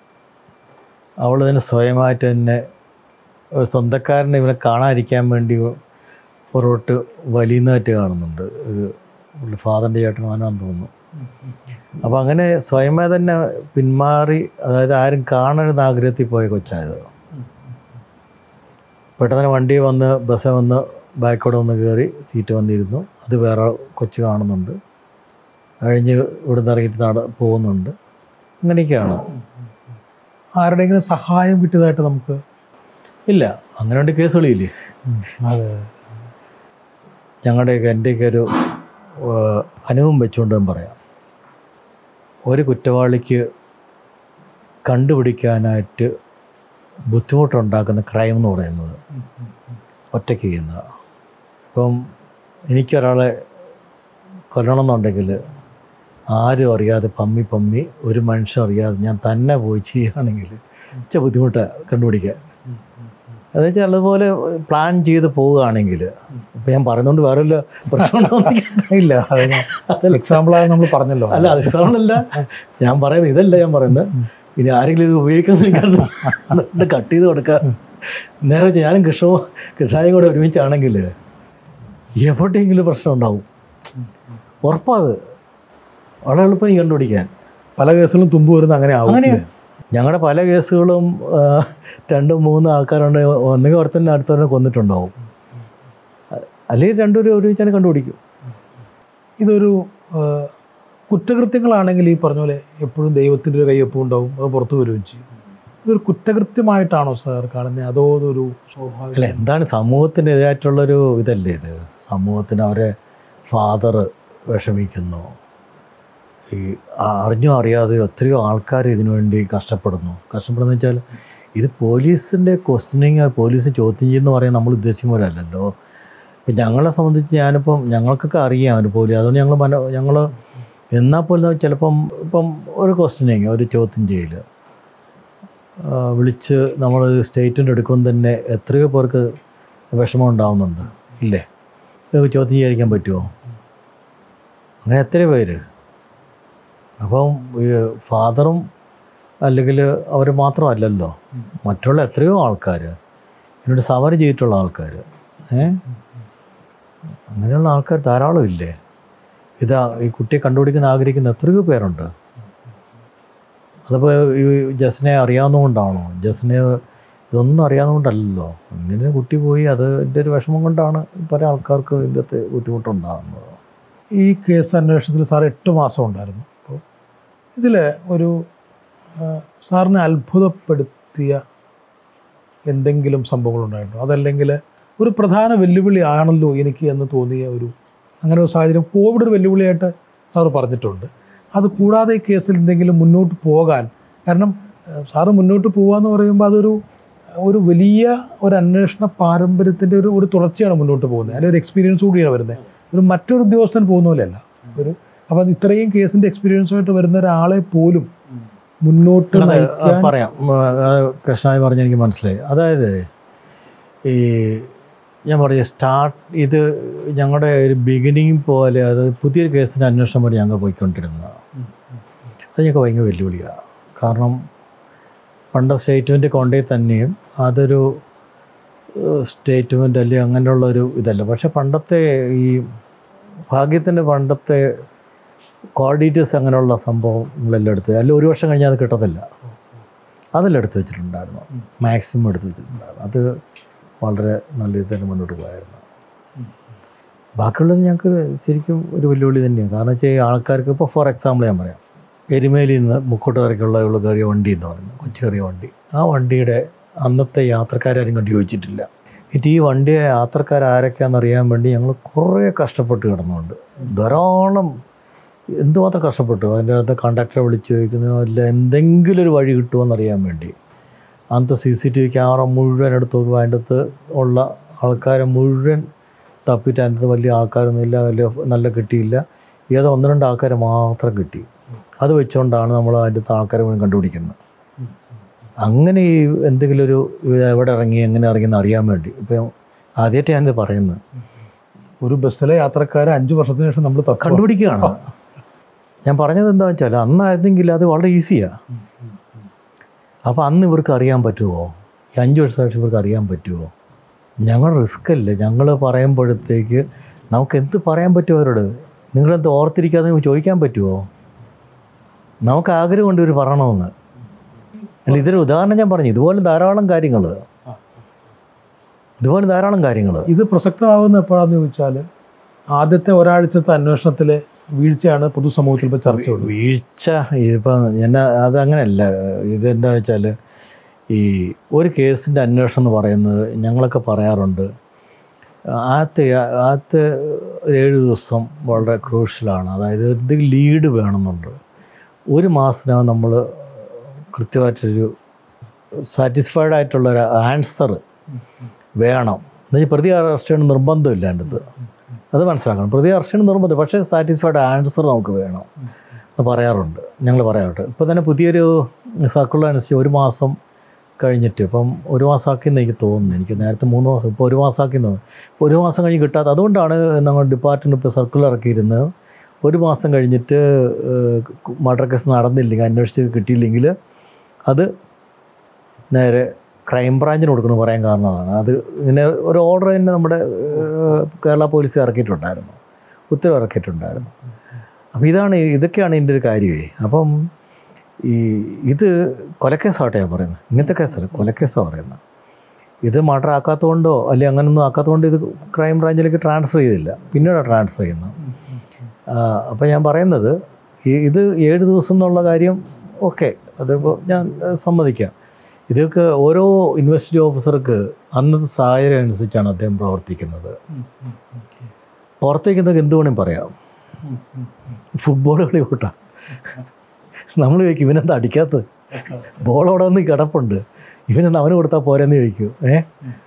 അവൾ തന്നെ സ്വയമായിട്ട് തന്നെ ഒരു സ്വന്തക്കാരനെ ഇവനെ കാണാതിരിക്കാൻ വേണ്ടി പുറകോട്ട് വലിയുന്നതായിട്ട് കാണുന്നുണ്ട്. ഒരു ഫാദറിൻ്റെ ചേട്ടനാണെന്ന് തോന്നുന്നു. അപ്പോൾ അങ്ങനെ സ്വയമേ തന്നെ പിന്മാറി, അതായത് ആരും കാണരുന്ന ആഗ്രഹത്തിൽ പോയ കൊച്ചായത്. പെട്ടെന്ന് വണ്ടി വന്ന് ബസ് വന്ന് ബാക്കോടെ വന്ന് കയറി സീറ്റ് വന്നിരുന്നു. അത് വേറെ കൊച്ചു കാണുന്നുണ്ട്, കഴിഞ്ഞ് ഇവിടുന്ന് ഇറങ്ങിയിട്ട് നട പോകുന്നുണ്ട്. അങ്ങനെയൊക്കെയാണ്. ആരുടെയെങ്കിലും സഹായം കിട്ടിയതായിട്ട് നമുക്ക് ഇല്ല, അങ്ങനെ ഉണ്ട് കേസുകളില്ലേ. അതെ, ഞങ്ങളുടെയൊക്കെ എൻ്റെയൊക്കെ ഒരു അനുഭവം വെച്ചുകൊണ്ട് ഞാൻ പറയാം. ഒരു കുറ്റവാളിക്ക് കണ്ടുപിടിക്കാനായിട്ട് ബുദ്ധിമുട്ടുണ്ടാക്കുന്ന ക്രൈം എന്ന് പറയുന്നത് ഒറ്റയ്ക്ക് ചെയ്യുന്നതാണ്. ഇപ്പം എനിക്കൊരാളെ കൊല്ലണമെന്നുണ്ടെങ്കിൽ ആരും അറിയാതെ പമ്മി പമ്മി ഒരു മനുഷ്യൻ അറിയാതെ ഞാൻ തന്നെ പോയി ചെയ്യുകയാണെങ്കിൽ ഇച്ചിരി ബുദ്ധിമുട്ടാണ് കണ്ടുപിടിക്കാൻ. അതെന്ന് വെച്ചാൽ അതുപോലെ പ്ലാൻ ചെയ്ത് പോവുകയാണെങ്കിൽ, ഇപ്പം ഞാൻ പറയുന്നതുകൊണ്ട് വേറെ വല്ല പ്രശ്നമുണ്ടോന്നില്ല, എക്സാമ്പിളാണ് നമ്മൾ പറഞ്ഞല്ലോ. അല്ല, അത് എക്സാമ്പിളല്ല ഞാൻ പറയുന്നത്, ഇതല്ല ഞാൻ പറയുന്നത്. ഇനി ആരെങ്കിലും ഇത് ഉപയോഗിക്കുന്ന കട്ട് ചെയ്ത് കൊടുക്കുക. നേരെ ഞാനും കൃഷ്ണ കൃഷ്ണായും കൂടെ ഒരുമിച്ചാണെങ്കിൽ എവിടെയെങ്കിലും പ്രശ്നം ഉണ്ടാവും, ഉറപ്പാത്. വളരെ എളുപ്പം ഈ കണ്ടുപിടിക്കാൻ. പല കേസുകളും തുമ്പ് വരുന്നത് അങ്ങനെ ആവും. അങ്ങനെയാണ് ഞങ്ങളുടെ പല കേസുകളും. രണ്ടും മൂന്നും ആൾക്കാരുണ്ട്, ഒന്നുകിൽ ഒരുത്തന്നെ അടുത്തവരെ കൊന്നിട്ടുണ്ടാവും, അല്ലെങ്കിൽ രണ്ടുപേരും ഒരുമിച്ചാണ് കണ്ടുപിടിക്കും. ഇതൊരു കുറ്റകൃത്യങ്ങളാണെങ്കിൽ ഈ പറഞ്ഞ പോലെ എപ്പോഴും ദൈവത്തിൻ്റെ ഒരു കയ്യൊപ്പം ഉണ്ടാവും, അത് പുറത്തു വരികയും ചെയ്യും. ഇതൊരു കുറ്റകൃത്യമായിട്ടാണോ സാർ കാണുന്നത്, അതോ അതൊരു സ്വാഭാവിക? അല്ല, എന്താണ് സമൂഹത്തിനെതിരായിട്ടുള്ളൊരു ഇതല്ലേ ഇത്? സമൂഹത്തിന് അവരെ ഫാദർ വിഷമിക്കുന്നു, ഈ അറിഞ്ഞോ അറിയാതെ എത്രയോ ആൾക്കാർ ഇതിനു വേണ്ടി കഷ്ടപ്പെടുന്നു. കഷ്ടപ്പെടുന്നു വെച്ചാൽ ഇത് പോലീസിൻ്റെ ക്വസ്റ്റ്യനിങ്, പോലീസ് ചോദ്യം ചെയ്യുന്ന പറയാൻ നമ്മൾ ഉദ്ദേശിക്കുന്ന പോലെ അല്ലല്ലോ. ഇപ്പം ഞങ്ങളെ സംബന്ധിച്ച് ഞാനിപ്പം ഞങ്ങൾക്കൊക്കെ അറിയാം ഒരു പോലീസ്, അതുകൊണ്ട് ഞങ്ങൾ മന ഞങ്ങൾ എന്നാൽ പോലും ചിലപ്പം ഇപ്പം ഒരു ക്വസ്റ്റ്യനിങ്, ഒരു ചോദ്യം ചെയ്യൽ വിളിച്ച് നമ്മൾ സ്റ്റേറ്റ്മെൻ്റ് എടുക്കുമ്പോൾ തന്നെ എത്രയോ പേർക്ക് വിഷമം ഉണ്ടാകുന്നുണ്ട് ഇല്ലേ? ചോദ്യം ചെയ്യാതിരിക്കാൻ പറ്റുമോ? അങ്ങനെ എത്രയോ പേര്. അപ്പം ഈ ഫാദറും അല്ലെങ്കിൽ അവർ മാത്രമല്ലല്ലോ, മറ്റുള്ള എത്രയോ ആൾക്കാർ, എന്നോട് സമരം ചെയ്തിട്ടുള്ള ആൾക്കാർ, ഏ അങ്ങനെയുള്ള ആൾക്കാർ ധാരാളം ഇല്ലേ? ഇതാ ഈ കുട്ടിയെ കണ്ടുപിടിക്കാൻ ആഗ്രഹിക്കുന്ന എത്രയോ പേരുണ്ട്. അതപ്പോൾ ഈ ജസ്നയെ അറിയാവുന്നതുകൊണ്ടാണോ? ജസ്നയെ ഇതൊന്നും അറിയാവുന്നതുകൊണ്ടല്ലല്ലോ. ഇങ്ങനെ കുട്ടി പോയി, അത് എൻ്റെ ഒരു വിഷമം കൊണ്ടാണ് പല ആൾക്കാർക്ക് ഇതിൻ്റെ ബുദ്ധിമുട്ടുണ്ടാകുന്നത്. ഈ കേസ് അന്വേഷണത്തിൽ സാർ എട്ട് മാസം ഉണ്ടായിരുന്നു. അപ്പോൾ ഇതിൽ ഒരു സാറിനെ അത്ഭുതപ്പെടുത്തിയ എന്തെങ്കിലും സംഭവങ്ങളുണ്ടായിട്ടുണ്ടോ? അതല്ലെങ്കിൽ ഒരു പ്രധാന വെല്ലുവിളി ആണല്ലോ എനിക്ക് എന്ന് തോന്നിയ ഒരു അങ്ങനെ ഒരു സാഹചര്യം കോവിഡ് ഒരു വെല്ലുവിളിയായിട്ട് സാറ് പറഞ്ഞിട്ടുണ്ട്. അത് കൂടാതെ ഈ കേസിൽ എന്തെങ്കിലും മുന്നോട്ട് പോകാൻ, കാരണം സാറ് മുന്നോട്ട് പോകാമെന്ന് പറയുമ്പോൾ അതൊരു ഒരു വലിയ ഒരു അന്വേഷണ പാരമ്പര്യത്തിൻ്റെ ഒരു ഒരു തുടർച്ചയാണ് മുന്നോട്ട് പോകുന്നത്. അതിൻ്റെ ഒരു എക്സ്പീരിയൻസ് കൂടിയാണ് വരുന്നത്. ഒരു മറ്റൊരു ഉദ്യോഗസ്ഥൻ പോകുന്ന പോലെയല്ല ഒരു. അപ്പം ഇത്രയും കേസിൻ്റെ എക്സ്പീരിയൻസുമായിട്ട് വരുന്ന ഒരാളെ പോലും മുന്നോട്ട് പറയാം. കൃഷ്ണായി പറഞ്ഞ എനിക്ക് മനസ്സിലായി. അതായത് ഈ ഞാൻ പറഞ്ഞ സ്റ്റാർട്ട് ഇത് ഞങ്ങളുടെ ഒരു ബിഗിനിങ് പോലെ, അതായത് പുതിയൊരു കേസിൻ്റെ അന്വേഷണം പോലെ ഞങ്ങൾ പോയിക്കൊണ്ടിരുന്നതാണ്. അത് ഞങ്ങൾക്ക് ഭയങ്കര വെല്ലുവിളിയാണ്. കാരണം പണ്ട് സ്റ്റേറ്റ്മെൻറ്റ് കൊണ്ടേ തന്നെയും അതൊരു സ്റ്റേറ്റ്മെൻറ്റ് അല്ലെങ്കിൽ അങ്ങനെയുള്ളൊരു ഇതല്ല. പക്ഷേ പണ്ടത്തെ ഈ ഭാഗ്യത്തിൻ്റെ പണ്ടത്തെ കോർഡിറ്റേഴ്സ് അങ്ങനെയുള്ള സംഭവങ്ങളെല്ലാം എടുത്ത് അല്ലെങ്കിൽ ഒരു വർഷം കഴിഞ്ഞാൽ അത് കിട്ടത്തില്ല, അതെല്ലാം എടുത്ത് വെച്ചിട്ടുണ്ടായിരുന്നു, മാക്സിമം എടുത്ത് വെച്ചിട്ടുണ്ടായിരുന്നു. അത് വളരെ നല്ല രീതിയിൽ തന്നെ മുന്നോട്ട് പോയായിരുന്നു. ബാക്കിയുള്ളത് ഞങ്ങൾക്ക് ശരിക്കും ഒരു വെല്ലുവിളി തന്നെയാണ്. കാരണം വെച്ചാൽ ഈ ആൾക്കാർക്ക് ഇപ്പോൾ ഫോർ എക്സാമ്പിൾ ഞാൻ പറയാം, എരുമേലിയിൽ നിന്ന് മുക്കോട്ടുകരയ്ക്കുള്ള ഉള്ള കയറിയ വണ്ടി എന്ന് പറയുന്നത്, കൊച്ചു കയറിയ വണ്ടി, ആ വണ്ടിയുടെ അന്നത്തെ യാത്രക്കാരും കണ്ടു ചോദിച്ചിട്ടില്ല. എന്നിട്ട് ഈ വണ്ടിയെ യാത്രക്കാരൊക്കെയാണെന്ന് അറിയാൻ വേണ്ടി ഞങ്ങൾ കുറേ കഷ്ടപ്പെട്ട് കിടന്നുണ്ട്, ധാരാളം എന്തുമാത്രം കഷ്ടപ്പെട്ടു. അതിൻ്റെ അകത്ത് കണ്ടക്ടറെ വിളിച്ച് ചോദിക്കുന്നതോ അല്ല എന്തെങ്കിലും ഒരു വഴി കിട്ടുമോ എന്നറിയാൻ വേണ്ടി. അന്നത്തെ C C T V camera മുഴുവൻ എടുത്ത് നോക്കുമ്പോൾ അതിൻ്റെ അകത്ത് ഉള്ള ആൾക്കാരെ മുഴുവൻ തപ്പിയിട്ട് അതിൻ്റെ അകത്ത് വലിയ ആൾക്കാരൊന്നുമില്ല, വലിയ നല്ല കിട്ടിയില്ല, ഏതോ ഒന്ന് രണ്ട് ആൾക്കാരെ മാത്രം കിട്ടി. അത് വെച്ചുകൊണ്ടാണ് നമ്മൾ അതിൻ്റെ അകത്ത് ആൾക്കാരെ മുഴുവൻ കണ്ടുപിടിക്കുന്നത്. അങ്ങനെ ഈ എന്തെങ്കിലും ഒരു എവിടെ ഇറങ്ങി എങ്ങനെ ഇറങ്ങിയെന്ന് അറിയാൻ വേണ്ടി ഇപ്പം ആദ്യമായിട്ട് ഞാനിത് പറയുന്നത്. ഒരു ബസ്സിലെ യാത്രക്കാരെ അഞ്ച് വർഷത്തിന് ശേഷം നമ്മൾ കണ്ടുപിടിക്കുകയാണ്. ഞാൻ പറഞ്ഞത് എന്താ വെച്ചാൽ അന്നായിരുന്നെങ്കിൽ അത് വളരെ ഈസിയാണ്. അപ്പോൾ അന്ന് ഇവർക്ക് അറിയാൻ പറ്റുമോ? ഈ അഞ്ച് വർഷം ശേഷം ഇവർക്ക് അറിയാൻ പറ്റുമോ? ഞങ്ങൾ റിസ്ക് അല്ലേ. ഞങ്ങൾ പറയുമ്പോഴത്തേക്ക് നമുക്ക് എന്ത് പറയാൻ പറ്റുമോ അവരോട്? നിങ്ങളെന്ത് ഓർത്തിരിക്കാതെ ചോദിക്കാൻ പറ്റുമോ? നമുക്ക് ആഗ്രഹമുണ്ട് ഇവർ പറയണമെന്ന്. അല്ല, ഇതൊരു ഉദാഹരണം ഞാൻ പറഞ്ഞു. ഇതുപോലെ ധാരാളം കാര്യങ്ങൾ ഇതുപോലെ ധാരാളം കാര്യങ്ങൾ ഇത് പ്രസക്തമാകുന്ന എപ്പോഴാണെന്ന് ചോദിച്ചാൽ ആദ്യത്തെ ഒരാഴ്ചത്തെ അന്വേഷണത്തിൽ വീഴ്ചയാണ് പൊതുസമൂഹത്തിൽ ഇപ്പോൾ ചർച്ച ചെയ്യുന്നത്. വീഴ്ച ഇതിപ്പം ഞാൻ അതങ്ങനെയല്ല. ഇതെന്താ വെച്ചാൽ ഈ ഒരു കേസിൻ്റെ അന്വേഷണം എന്ന് പറയുന്നത് ഞങ്ങളൊക്കെ പറയാറുണ്ട്, ആദ്യത്തെ ആദ്യത്തെ ഏഴ് ദിവസം വളരെ ക്രൂഷ്യലാണ്. അതായത് എന്തെങ്കിലും ലീഡ് വേണമെന്നുണ്ട്. ഒരു മാസത്തിനകം നമ്മൾ കൃത്യമായിട്ടൊരു സാറ്റിസ്ഫൈഡ് ആയിട്ടുള്ളൊരു ആൻസർ വേണം. എന്നുവെച്ചാൽ പ്രതി അറസ്റ്റ് ചെയ്യണം നിർബന്ധമില്ല. എൻ്റെ അത് മനസ്സിലാക്കണം. പ്രതി അറസ്റ്റ് ചെയ്യണം നിർബന്ധം, പക്ഷേ സാറ്റിസ്ഫൈഡ് ആൻസർ നമുക്ക് വേണം എന്ന് പറയാറുണ്ട്, ഞങ്ങൾ പറയാറുണ്ട്. ഇപ്പോൾ തന്നെ പുതിയൊരു സർക്കുലർ അനുസരിച്ച് ഒരു മാസം കഴിഞ്ഞിട്ട് ഇപ്പം ഒരു മാസമാക്കിയെന്ന് എനിക്ക് തോന്നുന്നു. എനിക്ക് നേരത്തെ മൂന്ന് മാസം, ഇപ്പോൾ ഒരു മാസമാക്കിയെന്ന് തോന്നുന്നു. ഇപ്പോൾ ഒരു മാസം കഴിഞ്ഞ് കിട്ടാത്ത, അതുകൊണ്ടാണ് നമ്മൾ ഡിപ്പാർട്ട്മെൻറ്റ് ഇപ്പോൾ സർക്കുലർ ഇറക്കിയിരുന്നത്. ഒരു മാസം കഴിഞ്ഞിട്ട് മർഡർ കേസ് നടന്നില്ലെങ്കിൽ, അന്വേഷിച്ച് കിട്ടിയില്ലെങ്കിൽ അത് നേരെ ക്രൈം ബ്രാഞ്ചിന് കൊടുക്കണം പറയാൻ കാരണം അതാണ്. അത് ഇങ്ങനെ ഒരു ഓർഡർ തന്നെ നമ്മുടെ കേരള പോലീസ് ഇറക്കിയിട്ടുണ്ടായിരുന്നു, ഉത്തരവ് ഇറക്കിയിട്ടുണ്ടായിരുന്നു. അപ്പോൾ ഇതാണ് ഇതൊക്കെയാണ് ഇതിൻ്റെ ഒരു കാര്യമേ. അപ്പം ഈ ഇത് കൊലക്കേസാവട്ടെ ഞാൻ പറയുന്നത്, ഇങ്ങനത്തെ കേസല്ല, കൊലക്കേസാണ് പറയുന്നത്. ഇത് മർഡർ ആക്കാത്തതുകൊണ്ടോ അല്ലെങ്കിൽ അങ്ങനൊന്നും ആക്കാത്തതുകൊണ്ട് ഇത് ക്രൈം ബ്രാഞ്ചിലേക്ക് ട്രാൻസ്ഫർ ചെയ്തില്ല, പിന്നീടാണ് ട്രാൻസ്ഫർ ചെയ്യുന്നത്. അപ്പോൾ ഞാൻ പറയുന്നത് ഈ ഇത് ഏഴ് ദിവസം എന്നുള്ള കാര്യം ഓക്കെ, അതിപ്പോൾ ഞാൻ സമ്മതിക്കാം. ഇതൊക്കെ ഓരോ ഇൻവെസ്റ്റിഗേഷൻ ഓഫീസർക്ക് അന്നത്തെ സാഹചര്യം അനുസരിച്ചാണ് അദ്ദേഹം പ്രവർത്തിക്കുന്നത്. പുറത്തേക്കുന്നതൊക്കെ എന്ത് വേണമെങ്കിൽ പറയാം. ഫുട്ബോൾ കളി കൂട്ടാം, നമ്മൾ ചോദിക്കും ഇവനെന്താ അടിക്കാത്തത്, ബോൾ അവിടെ വന്ന് കിടപ്പുണ്ട്, ഇവനെന്താ അവന് കൊടുത്താൽ പോരെന്ന് ചോദിക്കൂ. ഏ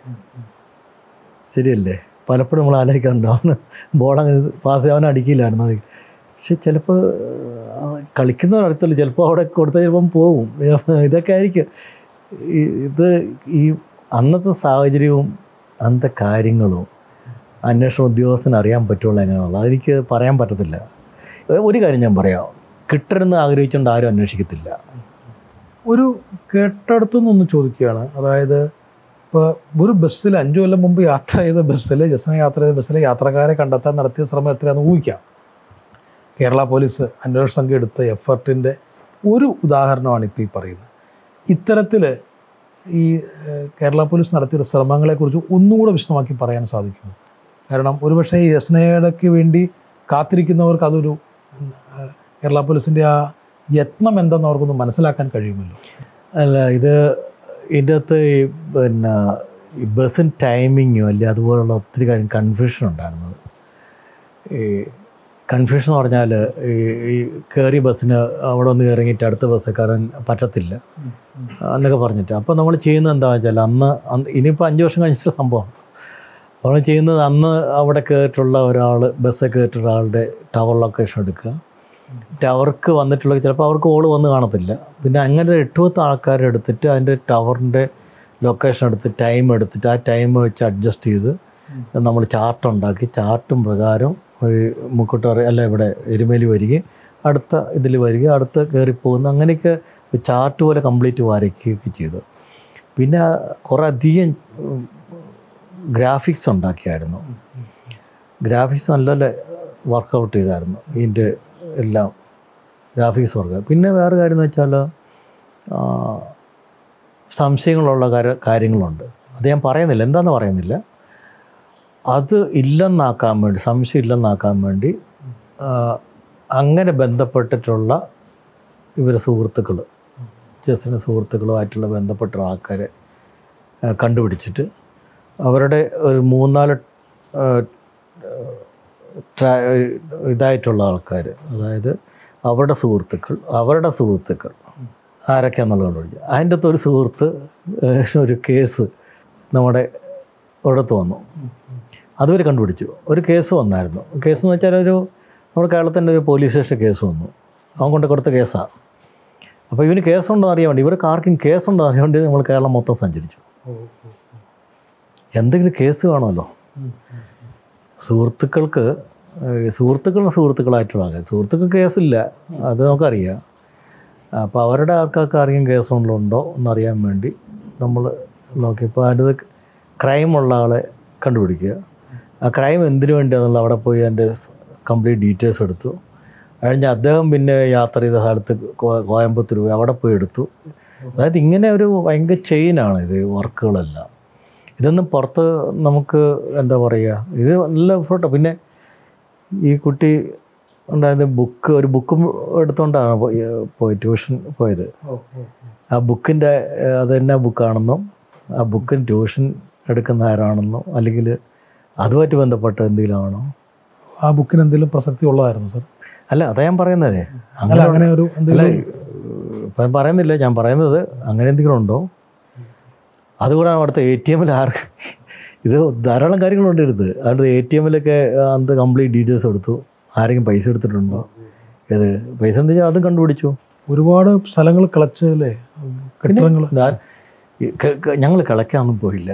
ശരിയല്ലേ? പലപ്പോഴും നമ്മൾ ആലോചിക്കാറുണ്ട്, അവന് ബോളങ്ങനെ പാസ് ചെയ്യാൻ അടിക്കില്ലായിരുന്നു. പക്ഷെ ചിലപ്പോൾ കളിക്കുന്നവരടുത്തല്ല, ചിലപ്പോൾ അവിടെ കൊടുത്താൽ ചിലപ്പം പോവും. ഇതൊക്കെ ആയിരിക്കും ഇത് ഈ അന്നത്തെ സാഹചര്യവും അന്നത്തെ കാര്യങ്ങളും അന്വേഷണ ഉദ്യോഗസ്ഥന് അറിയാൻ പറ്റുള്ളൂ എങ്ങനെയാണുള്ളത്. അതെനിക്ക് പറയാൻ പറ്റത്തില്ല. ഒരു കാര്യം ഞാൻ പറയാം, കിട്ടരുന്ന് ആഗ്രഹിച്ചുകൊണ്ട് ആരും അന്വേഷിക്കത്തില്ല. ഒരു കേട്ടടുത്തുനിന്നൊന്ന് ചോദിക്കുകയാണ്. അതായത് ഇപ്പോൾ ഒരു ബസ്സിൽ അഞ്ചു കൊല്ലം മുമ്പ് യാത്ര ചെയ്ത ബസ്സിൽ ജസ്ന യാത്ര ചെയ്ത ബസ്സിലെ യാത്രക്കാരെ കണ്ടെത്താൻ നടത്തിയ ശ്രമം എത്രയാണെന്ന് ഊഹിക്കാം. കേരള പോലീസ് അന്വേഷണ സംഘം എടുത്ത എഫർട്ടിൻ്റെ ഒരു ഉദാഹരണമാണ് ഇപ്പോൾ ഈ പറയുന്നത്. ഇത്തരത്തിൽ ഈ കേരള പോലീസ് നടത്തിയ ശ്രമങ്ങളെക്കുറിച്ച് ഒന്നുകൂടെ വിശദമാക്കി പറയാൻ സാധിക്കുമോ? കാരണം ഒരുപക്ഷെ ഈ ജസ്നയ്ക്ക് വേണ്ടി കാത്തിരിക്കുന്നവർക്ക് അതൊരു കേരള പോലീസിൻ്റെ ആ യത്നം എന്തെന്ന് അവർക്കൊന്ന് മനസ്സിലാക്കാൻ കഴിയുമല്ലോ. അല്ല, ഇത് ഇതിൻ്റെ അകത്ത് ഈ പിന്നെ ഈ ബസ്സിൻ ടൈമിങ്ങോ അല്ലെ അതുപോലുള്ള ഒത്തിരി കാര്യം കൺഫ്യൂഷൻ ഉണ്ടായിരുന്നത്. ഈ കൺഫ്യൂഷൻ എന്ന് പറഞ്ഞാൽ ഈ ഈ കയറിയ ബസ്സിന് അവിടെ ഒന്ന് ഇറങ്ങിയിട്ട് അടുത്ത ബസ് കയറാൻ പറ്റത്തില്ല എന്നൊക്കെ പറഞ്ഞിട്ട്. അപ്പോൾ നമ്മൾ ചെയ്യുന്നത് എന്താണെന്ന് വെച്ചാൽ അന്ന് അന്ന് ഇനിയിപ്പോൾ അഞ്ച് വർഷം കഴിഞ്ഞിട്ട് സംഭവം നമ്മൾ ചെയ്യുന്നത്, അന്ന് അവിടെ കയറിയിട്ടുള്ള ഒരാൾ ബസ് കയറിയിട്ടുള്ള ഒരാളുടെ ടവർ ലൊക്കേഷൻ എടുക്കുക. ടവർക്ക് വന്നിട്ടുള്ള ചിലപ്പോൾ അവർക്ക് ഓള് വന്ന് കാണത്തില്ല. പിന്നെ അങ്ങനെ എട്ട് പത്ത് ആൾക്കാരെ എടുത്തിട്ട് അതിൻ്റെ ടവറിൻ്റെ ലൊക്കേഷൻ എടുത്ത് ടൈം എടുത്തിട്ട് ആ ടൈം വെച്ച് അഡ്ജസ്റ്റ് ചെയ്ത് നമ്മൾ ചാർട്ട് ഉണ്ടാക്കി, ചാർട്ടും പ്രകാരം മുക്കോട്ട് അല്ല ഇവിടെ എരുമേലി വരികയും അടുത്ത ഇതിൽ വരികയും അടുത്ത് കയറിപ്പോകുന്ന അങ്ങനെയൊക്കെ ചാർട്ട് പോലെ കംപ്ലീറ്റ് വരയ്ക്കുകയൊക്കെ ചെയ്തു. പിന്നെ കുറേ അധികം ഗ്രാഫിക്സ് ഉണ്ടാക്കിയായിരുന്നു. ഗ്രാഫിക്സ് നല്ല വർക്കൗട്ട് ചെയ്തായിരുന്നു ഇതിൻ്റെ എല്ലാം ഗ്രാഫിക്സ് വർക്ക്. പിന്നെ വേറെ കാര്യം എന്ന് വെച്ചാൽ സംശയങ്ങളുള്ള കാര്യ കാര്യങ്ങളുണ്ട് അത് ഞാൻ പറയുന്നില്ല, എന്താണെന്ന് പറയുന്നില്ല. അത് ഇല്ലെന്നാക്കാൻ വേണ്ടി, സംശയം ഇല്ലെന്നാക്കാൻ വേണ്ടി അങ്ങനെ ബന്ധപ്പെട്ടിട്ടുള്ള ഇവരെ സുഹൃത്തുക്കൾ, ജസ്റ്റിൻ്റെ സുഹൃത്തുക്കളുമായിട്ടുള്ള ബന്ധപ്പെട്ട ആൾക്കാരെ കണ്ടുപിടിച്ചിട്ട് അവരുടെ ഒരു മൂന്നാല് ഇതായിട്ടുള്ള ആൾക്കാർ, അതായത് അവരുടെ സുഹൃത്തുക്കൾ അവരുടെ സുഹൃത്തുക്കൾ ആരൊക്കെയാണെന്നുള്ളത് കണ്ടുപിടിച്ചു. അതിൻ്റെ അകത്ത് ഒരു സുഹൃത്ത് ഒരു കേസ് നമ്മുടെ ഇടത്ത് വന്നു, അതുവരെ കണ്ടുപിടിച്ചു. ഒരു കേസ് വന്നായിരുന്നു. കേസ് എന്ന് വെച്ചാൽ ഒരു നമ്മുടെ കേരളത്തിൻ്റെ ഒരു പോലീസ് സ്റ്റേഷൻ കേസ് വന്നു, അവൻ കൊണ്ട് കൊടുത്ത കേസാണ്. അപ്പോൾ ഇവന് കേസുണ്ടെന്ന് അറിയാൻ വേണ്ടി, ഇവർക്ക് ആർക്കും കേസുണ്ടെന്ന് അറിയാൻ വേണ്ടി നമ്മൾ കേരളം മൊത്തം സഞ്ചരിച്ചു. എന്തെങ്കിലും കേസ് കാണുമല്ലോ. സുഹൃത്തുക്കൾക്ക് സുഹൃത്തുക്കളുടെ സുഹൃത്തുക്കളായിട്ടുള്ള ആൾക്കാർ, സുഹൃത്തുക്കൾ കേസില്ല അത് നമുക്കറിയാം. അപ്പോൾ അവരുടെ ആൾക്കാർക്ക് ആർക്കും കേസുണ്ടോ എന്നറിയാൻ വേണ്ടി നമ്മൾ നോക്കിയപ്പോൾ അതിൻ്റെ ക്രൈമുള്ള ആളെ കണ്ടുപിടിക്കുക. ആ ക്രൈം എന്തിനു വേണ്ടിയാണെന്നുള്ള അവിടെ പോയി അതിൻ്റെ കംപ്ലീറ്റ് ഡീറ്റെയിൽസ് എടുത്തു. കഴിഞ്ഞ് അദ്ദേഹം പിന്നെ യാത്ര ചെയ്ത സ്ഥലത്ത് കോയമ്പത്തൂർ പോയി അവിടെ പോയി എടുത്തു. അതായത് ഇങ്ങനെ ഒരു ഭയങ്കര ചെയിനാണ് ഇത് വർക്കുകളെല്ലാം. ഇതൊന്നും പുറത്ത് നമുക്ക് എന്താ പറയുക, ഇത് നല്ല ഫോട്ടോ. പിന്നെ ഈ കുട്ടി ഉണ്ടായത് ബുക്ക്, ഒരു ബുക്കും എടുത്തുകൊണ്ടാണ് പോയി ട്യൂഷൻ പോയത്. ആ ബുക്കിൻ്റെ അത് തന്നെ ബുക്കാണെന്നും ആ ബുക്കിന് ട്യൂഷൻ എടുക്കുന്ന ആരാണെന്നോ അല്ലെങ്കിൽ അതുമായിട്ട് ബന്ധപ്പെട്ട എന്തെങ്കിലും ആണോ, ആ ബുക്കിന് എന്തെങ്കിലും പ്രസക്തി ഉള്ളതായിരുന്നു സാർ? അല്ല, അതാ ഞാൻ പറയുന്നത്. അങ്ങനെ അങ്ങനെ ഒരു അല്ല ഇപ്പം പറയുന്നില്ല, ഞാൻ പറയുന്നത് അങ്ങനെ എന്തെങ്കിലും ഉണ്ടോ. അതുകൂടാണ് അവിടുത്തെ എ ടി എമ്മിൽ ആർക്ക് ഇത് ധാരാളം കാര്യങ്ങളുണ്ട് ഇത്. അതുകൊണ്ട് എ ടി എമ്മിലൊക്കെ അന്ന് കംപ്ലീറ്റ് ഡീറ്റെയിൽസ് എടുത്തു. ആരെങ്കിലും പൈസ എടുത്തിട്ടുണ്ടോ, ഏത് പൈസ എന്ന് വെച്ചാൽ അതും കണ്ടുപിടിച്ചു. ഒരുപാട് സ്ഥലങ്ങൾ കിളച്ചല്ലേ, കെട്ടിടങ്ങൾ. ഞങ്ങൾ കിളയ്ക്കാനൊന്നും പോയില്ല.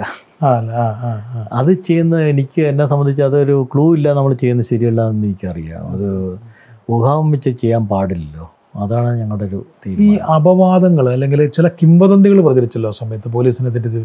അത് അത് ചെയ്യുന്ന എനിക്ക് എന്നെ സംബന്ധിച്ച് അതൊരു ക്ലൂ ഇല്ല, നമ്മൾ ചെയ്യുന്നത് ശരിയല്ല എന്ന് എനിക്കറിയാം. അത് ഊഹാവും വെച്ച് ചെയ്യാൻ പാടില്ലല്ലോ. അതാണ് ഞങ്ങളുടെ ഒരു തീരുമാനം. ഈ അപവാദങ്ങൾ അല്ലെങ്കിൽ ചില കിംവദന്തികൾ പ്രചരിച്ചല്ലോ ആ സമയത്ത്, പോലീസിനെ തെറ്റി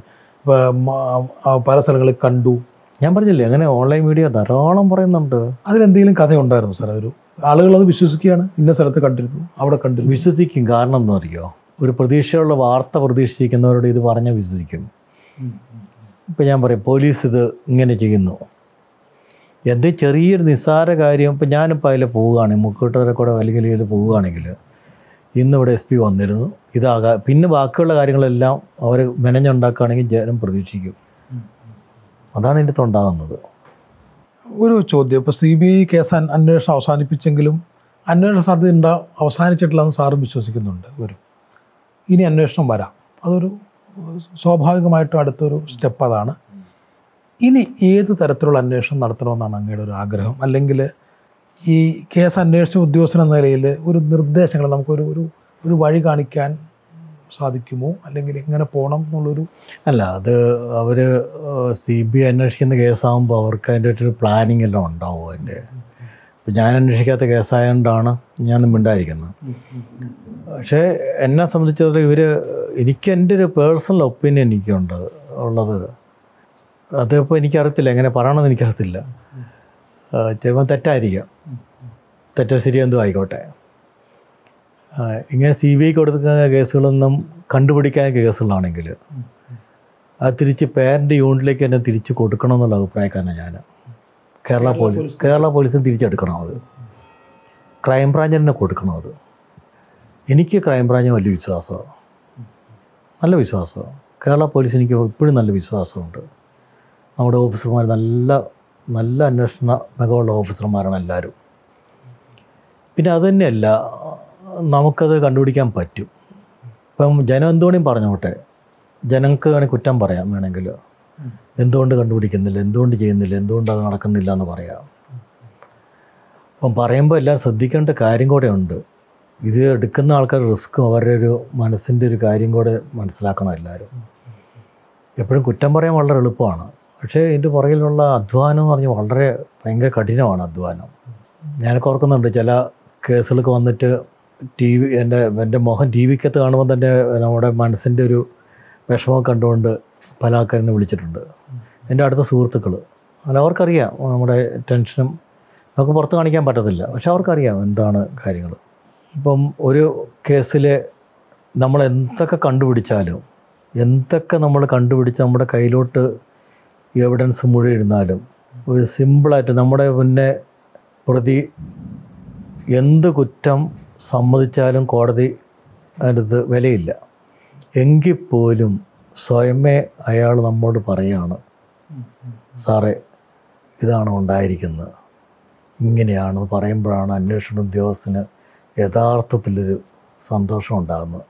പല സ്ഥലങ്ങളിൽ കണ്ടു. ഞാൻ പറഞ്ഞില്ലേ, അങ്ങനെ ഓൺലൈൻ മീഡിയ ധാരാളം പറയുന്നുണ്ട്. അതിലെന്തെങ്കിലും കഥ ഉണ്ടായിരുന്നു സാർ? അതൊരു ആളുകൾ അത് വിശ്വസിക്കുകയാണ്, ഇന്ന സ്ഥലത്ത് കണ്ടിരുന്നു, അവിടെ കണ്ടിരുന്നു. വിശ്വസിക്കും. കാരണം എന്താ അറിയോ, ഒരു പ്രതീക്ഷയുള്ള വാർത്ത പ്രതീക്ഷിക്കുന്നവരോട് ഇത് പറഞ്ഞാൽ വിശ്വസിക്കും. ഇപ്പം ഞാൻ പറയും പോലീസ് ഇത് ഇങ്ങനെ ചെയ്യുന്നു, എന്ത് ചെറിയൊരു നിസ്സാര കാര്യം. ഇപ്പം ഞാനിപ്പോൾ അതിൽ പോവുകയാണെങ്കിൽ, മുക്കൂട്ടവരെ കൂടെ അല്ലെങ്കിൽ ഇതിൽ പോവുകയാണെങ്കിൽ, ഇന്നിവിടെ എസ് പി വന്നിരുന്നു ഇതാകാം, പിന്നെ ബാക്കിയുള്ള കാര്യങ്ങളെല്ലാം അവർ മെനഞ്ഞുണ്ടാക്കുകയാണെങ്കിൽ ജനം പ്രതീക്ഷിക്കും. അതാണ് ഇതിൻ്റെ തൊണ്ടാകുന്നത്. ഒരു ചോദ്യം, ഇപ്പോൾ സി ബി ഐ കേസ് അന്വേഷണം അവസാനിപ്പിച്ചെങ്കിലും അന്വേഷണ സാധ്യത ഉണ്ടാ അവസാനിച്ചിട്ടില്ലെന്ന് സാറും വിശ്വസിക്കുന്നുണ്ട്. ഒരു ഇനി അന്വേഷണം വരാം, അതൊരു സ്വാഭാവികമായിട്ടും അടുത്തൊരു സ്റ്റെപ്പ് അതാണ്. ഇനി ഏത് തരത്തിലുള്ള അന്വേഷണം നടത്തണമെന്നാണ് അങ്ങയുടെ ഒരു ആഗ്രഹം? അല്ലെങ്കിൽ ഈ കേസ് അന്വേഷിച്ച ഉദ്യോഗസ്ഥൻ എന്ന നിലയിൽ ഒരു നിർദ്ദേശങ്ങൾ നമുക്കൊരു ഒരു ഒരു വഴി കാണിക്കാൻ സാധിക്കുമോ, അല്ലെങ്കിൽ എങ്ങനെ പോകണം എന്നുള്ളൊരു? അല്ല, അത് അവർ സി ബി ഐ അന്വേഷിക്കുന്ന കേസാകുമ്പോൾ അവർക്ക് അതിൻ്റെ ഒരു പ്ലാനിങ് എല്ലാം ഉണ്ടാവും. അതിൻ്റെ ഇപ്പം ഞാൻ അന്വേഷിക്കാത്ത കേസായതുകൊണ്ടാണ് ഞാൻ മിണ്ടായിരിക്കുന്നത്. പക്ഷേ എന്നെ സംബന്ധിച്ചിടത്തോളം ഇവർ, എനിക്ക് എൻ്റെ ഒരു പേഴ്സണൽ ഒപ്പീനിയൻ എനിക്കുണ്ട് ഉള്ളത്. അതിപ്പോൾ എനിക്കറിയത്തില്ല, എങ്ങനെ പറയണമെന്ന് എനിക്കറിയത്തില്ല. ചിലപ്പോൾ തെറ്റായിരിക്കാം, തെറ്റോ ശരിയോ എന്തോ ആയിക്കോട്ടെ. ഇങ്ങനെ സി ബി ഐക്ക് കൊടുക്കുന്ന കേസുകളൊന്നും കണ്ടുപിടിക്കാൻ കേസുകളാണെങ്കിൽ അത് തിരിച്ച് പേരൻ്റ് യൂണിറ്റിലേക്ക് തന്നെ തിരിച്ച് കൊടുക്കണം എന്നുള്ള അഭിപ്രായക്കാരനാണ് ഞാൻ. കേരള പോലീസ് കേരള പോലീസിന് തിരിച്ചെടുക്കണം, അത് ക്രൈംബ്രാഞ്ച് തന്നെ കൊടുക്കണം. അത് എനിക്ക് ക്രൈംബ്രാഞ്ച് വലിയ വിശ്വാസമാണ്, നല്ല വിശ്വാസമാണ്. കേരള പോലീസ് എനിക്ക് ഇപ്പോഴും നല്ല വിശ്വാസമുണ്ട്. നമ്മുടെ ഓഫീസർമാർ നല്ല നല്ല അന്വേഷണ മികവുള്ള ഓഫീസർമാരാണ് എല്ലാവരും. പിന്നെ അതുതന്നെയല്ല, നമുക്കത് കണ്ടുപിടിക്കാൻ പറ്റും. ഇപ്പം ജനം എന്തുകൊണ്ടും പറഞ്ഞോട്ടെ, ജനങ്ങൾക്ക് വേണമെങ്കിൽ കുറ്റം പറയാം, വേണമെങ്കിൽ എന്തുകൊണ്ട് കണ്ടുപിടിക്കുന്നില്ല, എന്തുകൊണ്ട് ചെയ്യുന്നില്ല, എന്തുകൊണ്ട് അത് നടക്കുന്നില്ല എന്ന് പറയാം. അപ്പം പറയുമ്പോൾ എല്ലാവരും ശ്രദ്ധിക്കേണ്ട കാര്യം കൂടെ ഉണ്ട്. ഇത് എടുക്കുന്ന ആൾക്കാർ റിസ്ക്കും അവരുടെ ഒരു മനസ്സിൻ്റെ ഒരു കാര്യം കൂടെ മനസ്സിലാക്കണം എല്ലാവരും. എപ്പോഴും കുറ്റം പറയാൻ വളരെ എളുപ്പമാണ്, പക്ഷേ ഇതിൻ്റെ പുറകിലുള്ള അധ്വാനം എന്ന് പറഞ്ഞാൽ വളരെ ഭയങ്കര കഠിനമാണ് അധ്വാനം. ഞാനൊക്കെ ഓർക്കുന്നുണ്ട് ചില കേസുകളൊക്കെ വന്നിട്ട് ടി വി എൻ്റെ എൻ്റെ മുഖം ടി വിക്കകത്ത് കാണുമ്പോൾ തന്നെ നമ്മുടെ മനസ്സിൻ്റെ ഒരു വിഷമം കണ്ടുകൊണ്ട് പല ആൾക്കാരെന്നെ വിളിച്ചിട്ടുണ്ട്. എൻ്റെ അടുത്ത സുഹൃത്തുക്കൾ, അല്ല അവർക്കറിയാം നമ്മുടെ ടെൻഷനും നമുക്ക് പുറത്ത് കാണിക്കാൻ പറ്റത്തില്ല, പക്ഷെ അവർക്കറിയാം എന്താണ് കാര്യങ്ങൾ. ഇപ്പം ഒരു കേസിൽ നമ്മൾ എന്തൊക്കെ കണ്ടുപിടിച്ചാലും, എന്തൊക്കെ നമ്മൾ കണ്ടുപിടിച്ച് നമ്മുടെ കയ്യിലോട്ട് എവിഡൻസ് മുഴുവൻ ഇരുന്നാലും, ഒരു സിമ്പിളായിട്ട് നമ്മുടെ മുന്നേ പ്രതി എന്ത് കുറ്റം സമ്മതിച്ചാലും കോടതി അതിനകത്ത് വിലയില്ല. എങ്കിൽ പോലും സ്വയമേ അയാൾ നമ്മോട് പറയാണ്, സാറേ ഇതാണ് ഉണ്ടായിരിക്കുന്നത്, ഇങ്ങനെയാണെന്ന് പറയുമ്പോഴാണ് അന്വേഷണ ഉദ്യോഗസ്ഥന് യഥാർത്ഥത്തിലൊരു സന്തോഷം ഉണ്ടാകുന്നത്.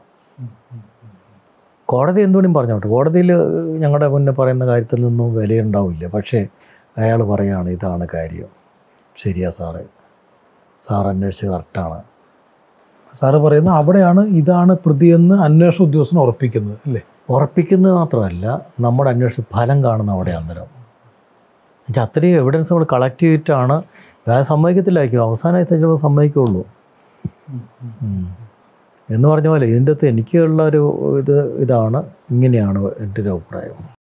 കോടതി എന്തുകൊണ്ടും പറഞ്ഞോട്ടെ, കോടതിയിൽ ഞങ്ങളുടെ മുന്നേ പറയുന്ന കാര്യത്തിൽ നിന്നും വിലയുണ്ടാവില്ല, പക്ഷേ അയാൾ പറയുകയാണ് ഇതാണ് കാര്യം, ശരിയാ സാറേ, സാർ അന്വേഷിച്ച് കറക്റ്റാണ്. സാറ് പറയുന്നത് അവിടെയാണ് ഇതാണ് പ്രതിയെന്ന് അന്വേഷണ ഉദ്യോഗസ്ഥൻ ഉറപ്പിക്കുന്നത് അല്ലേ? ഉറപ്പിക്കുന്നത് മാത്രമല്ല, നമ്മുടെ അന്വേഷണ ഫലം കാണുന്ന അവിടെ അന്നേരം. എന്നുവെച്ചാൽ അത്രയും എവിഡൻസ് നമ്മൾ കളക്ട് ചെയ്തിട്ടാണ്, ഞാൻ സമ്മതിക്കത്തില്ലായിരിക്കും, അവസാനമായി ചിലപ്പോൾ സമ്മതിക്കുള്ളൂ എന്ന് പറഞ്ഞ പോലെ ഇതിൻ്റെ അകത്ത് എനിക്കുള്ള ഒരു ഇത് ഇതാണ്, ഇങ്ങനെയാണ് എൻ്റെ ഒരു അഭിപ്രായം.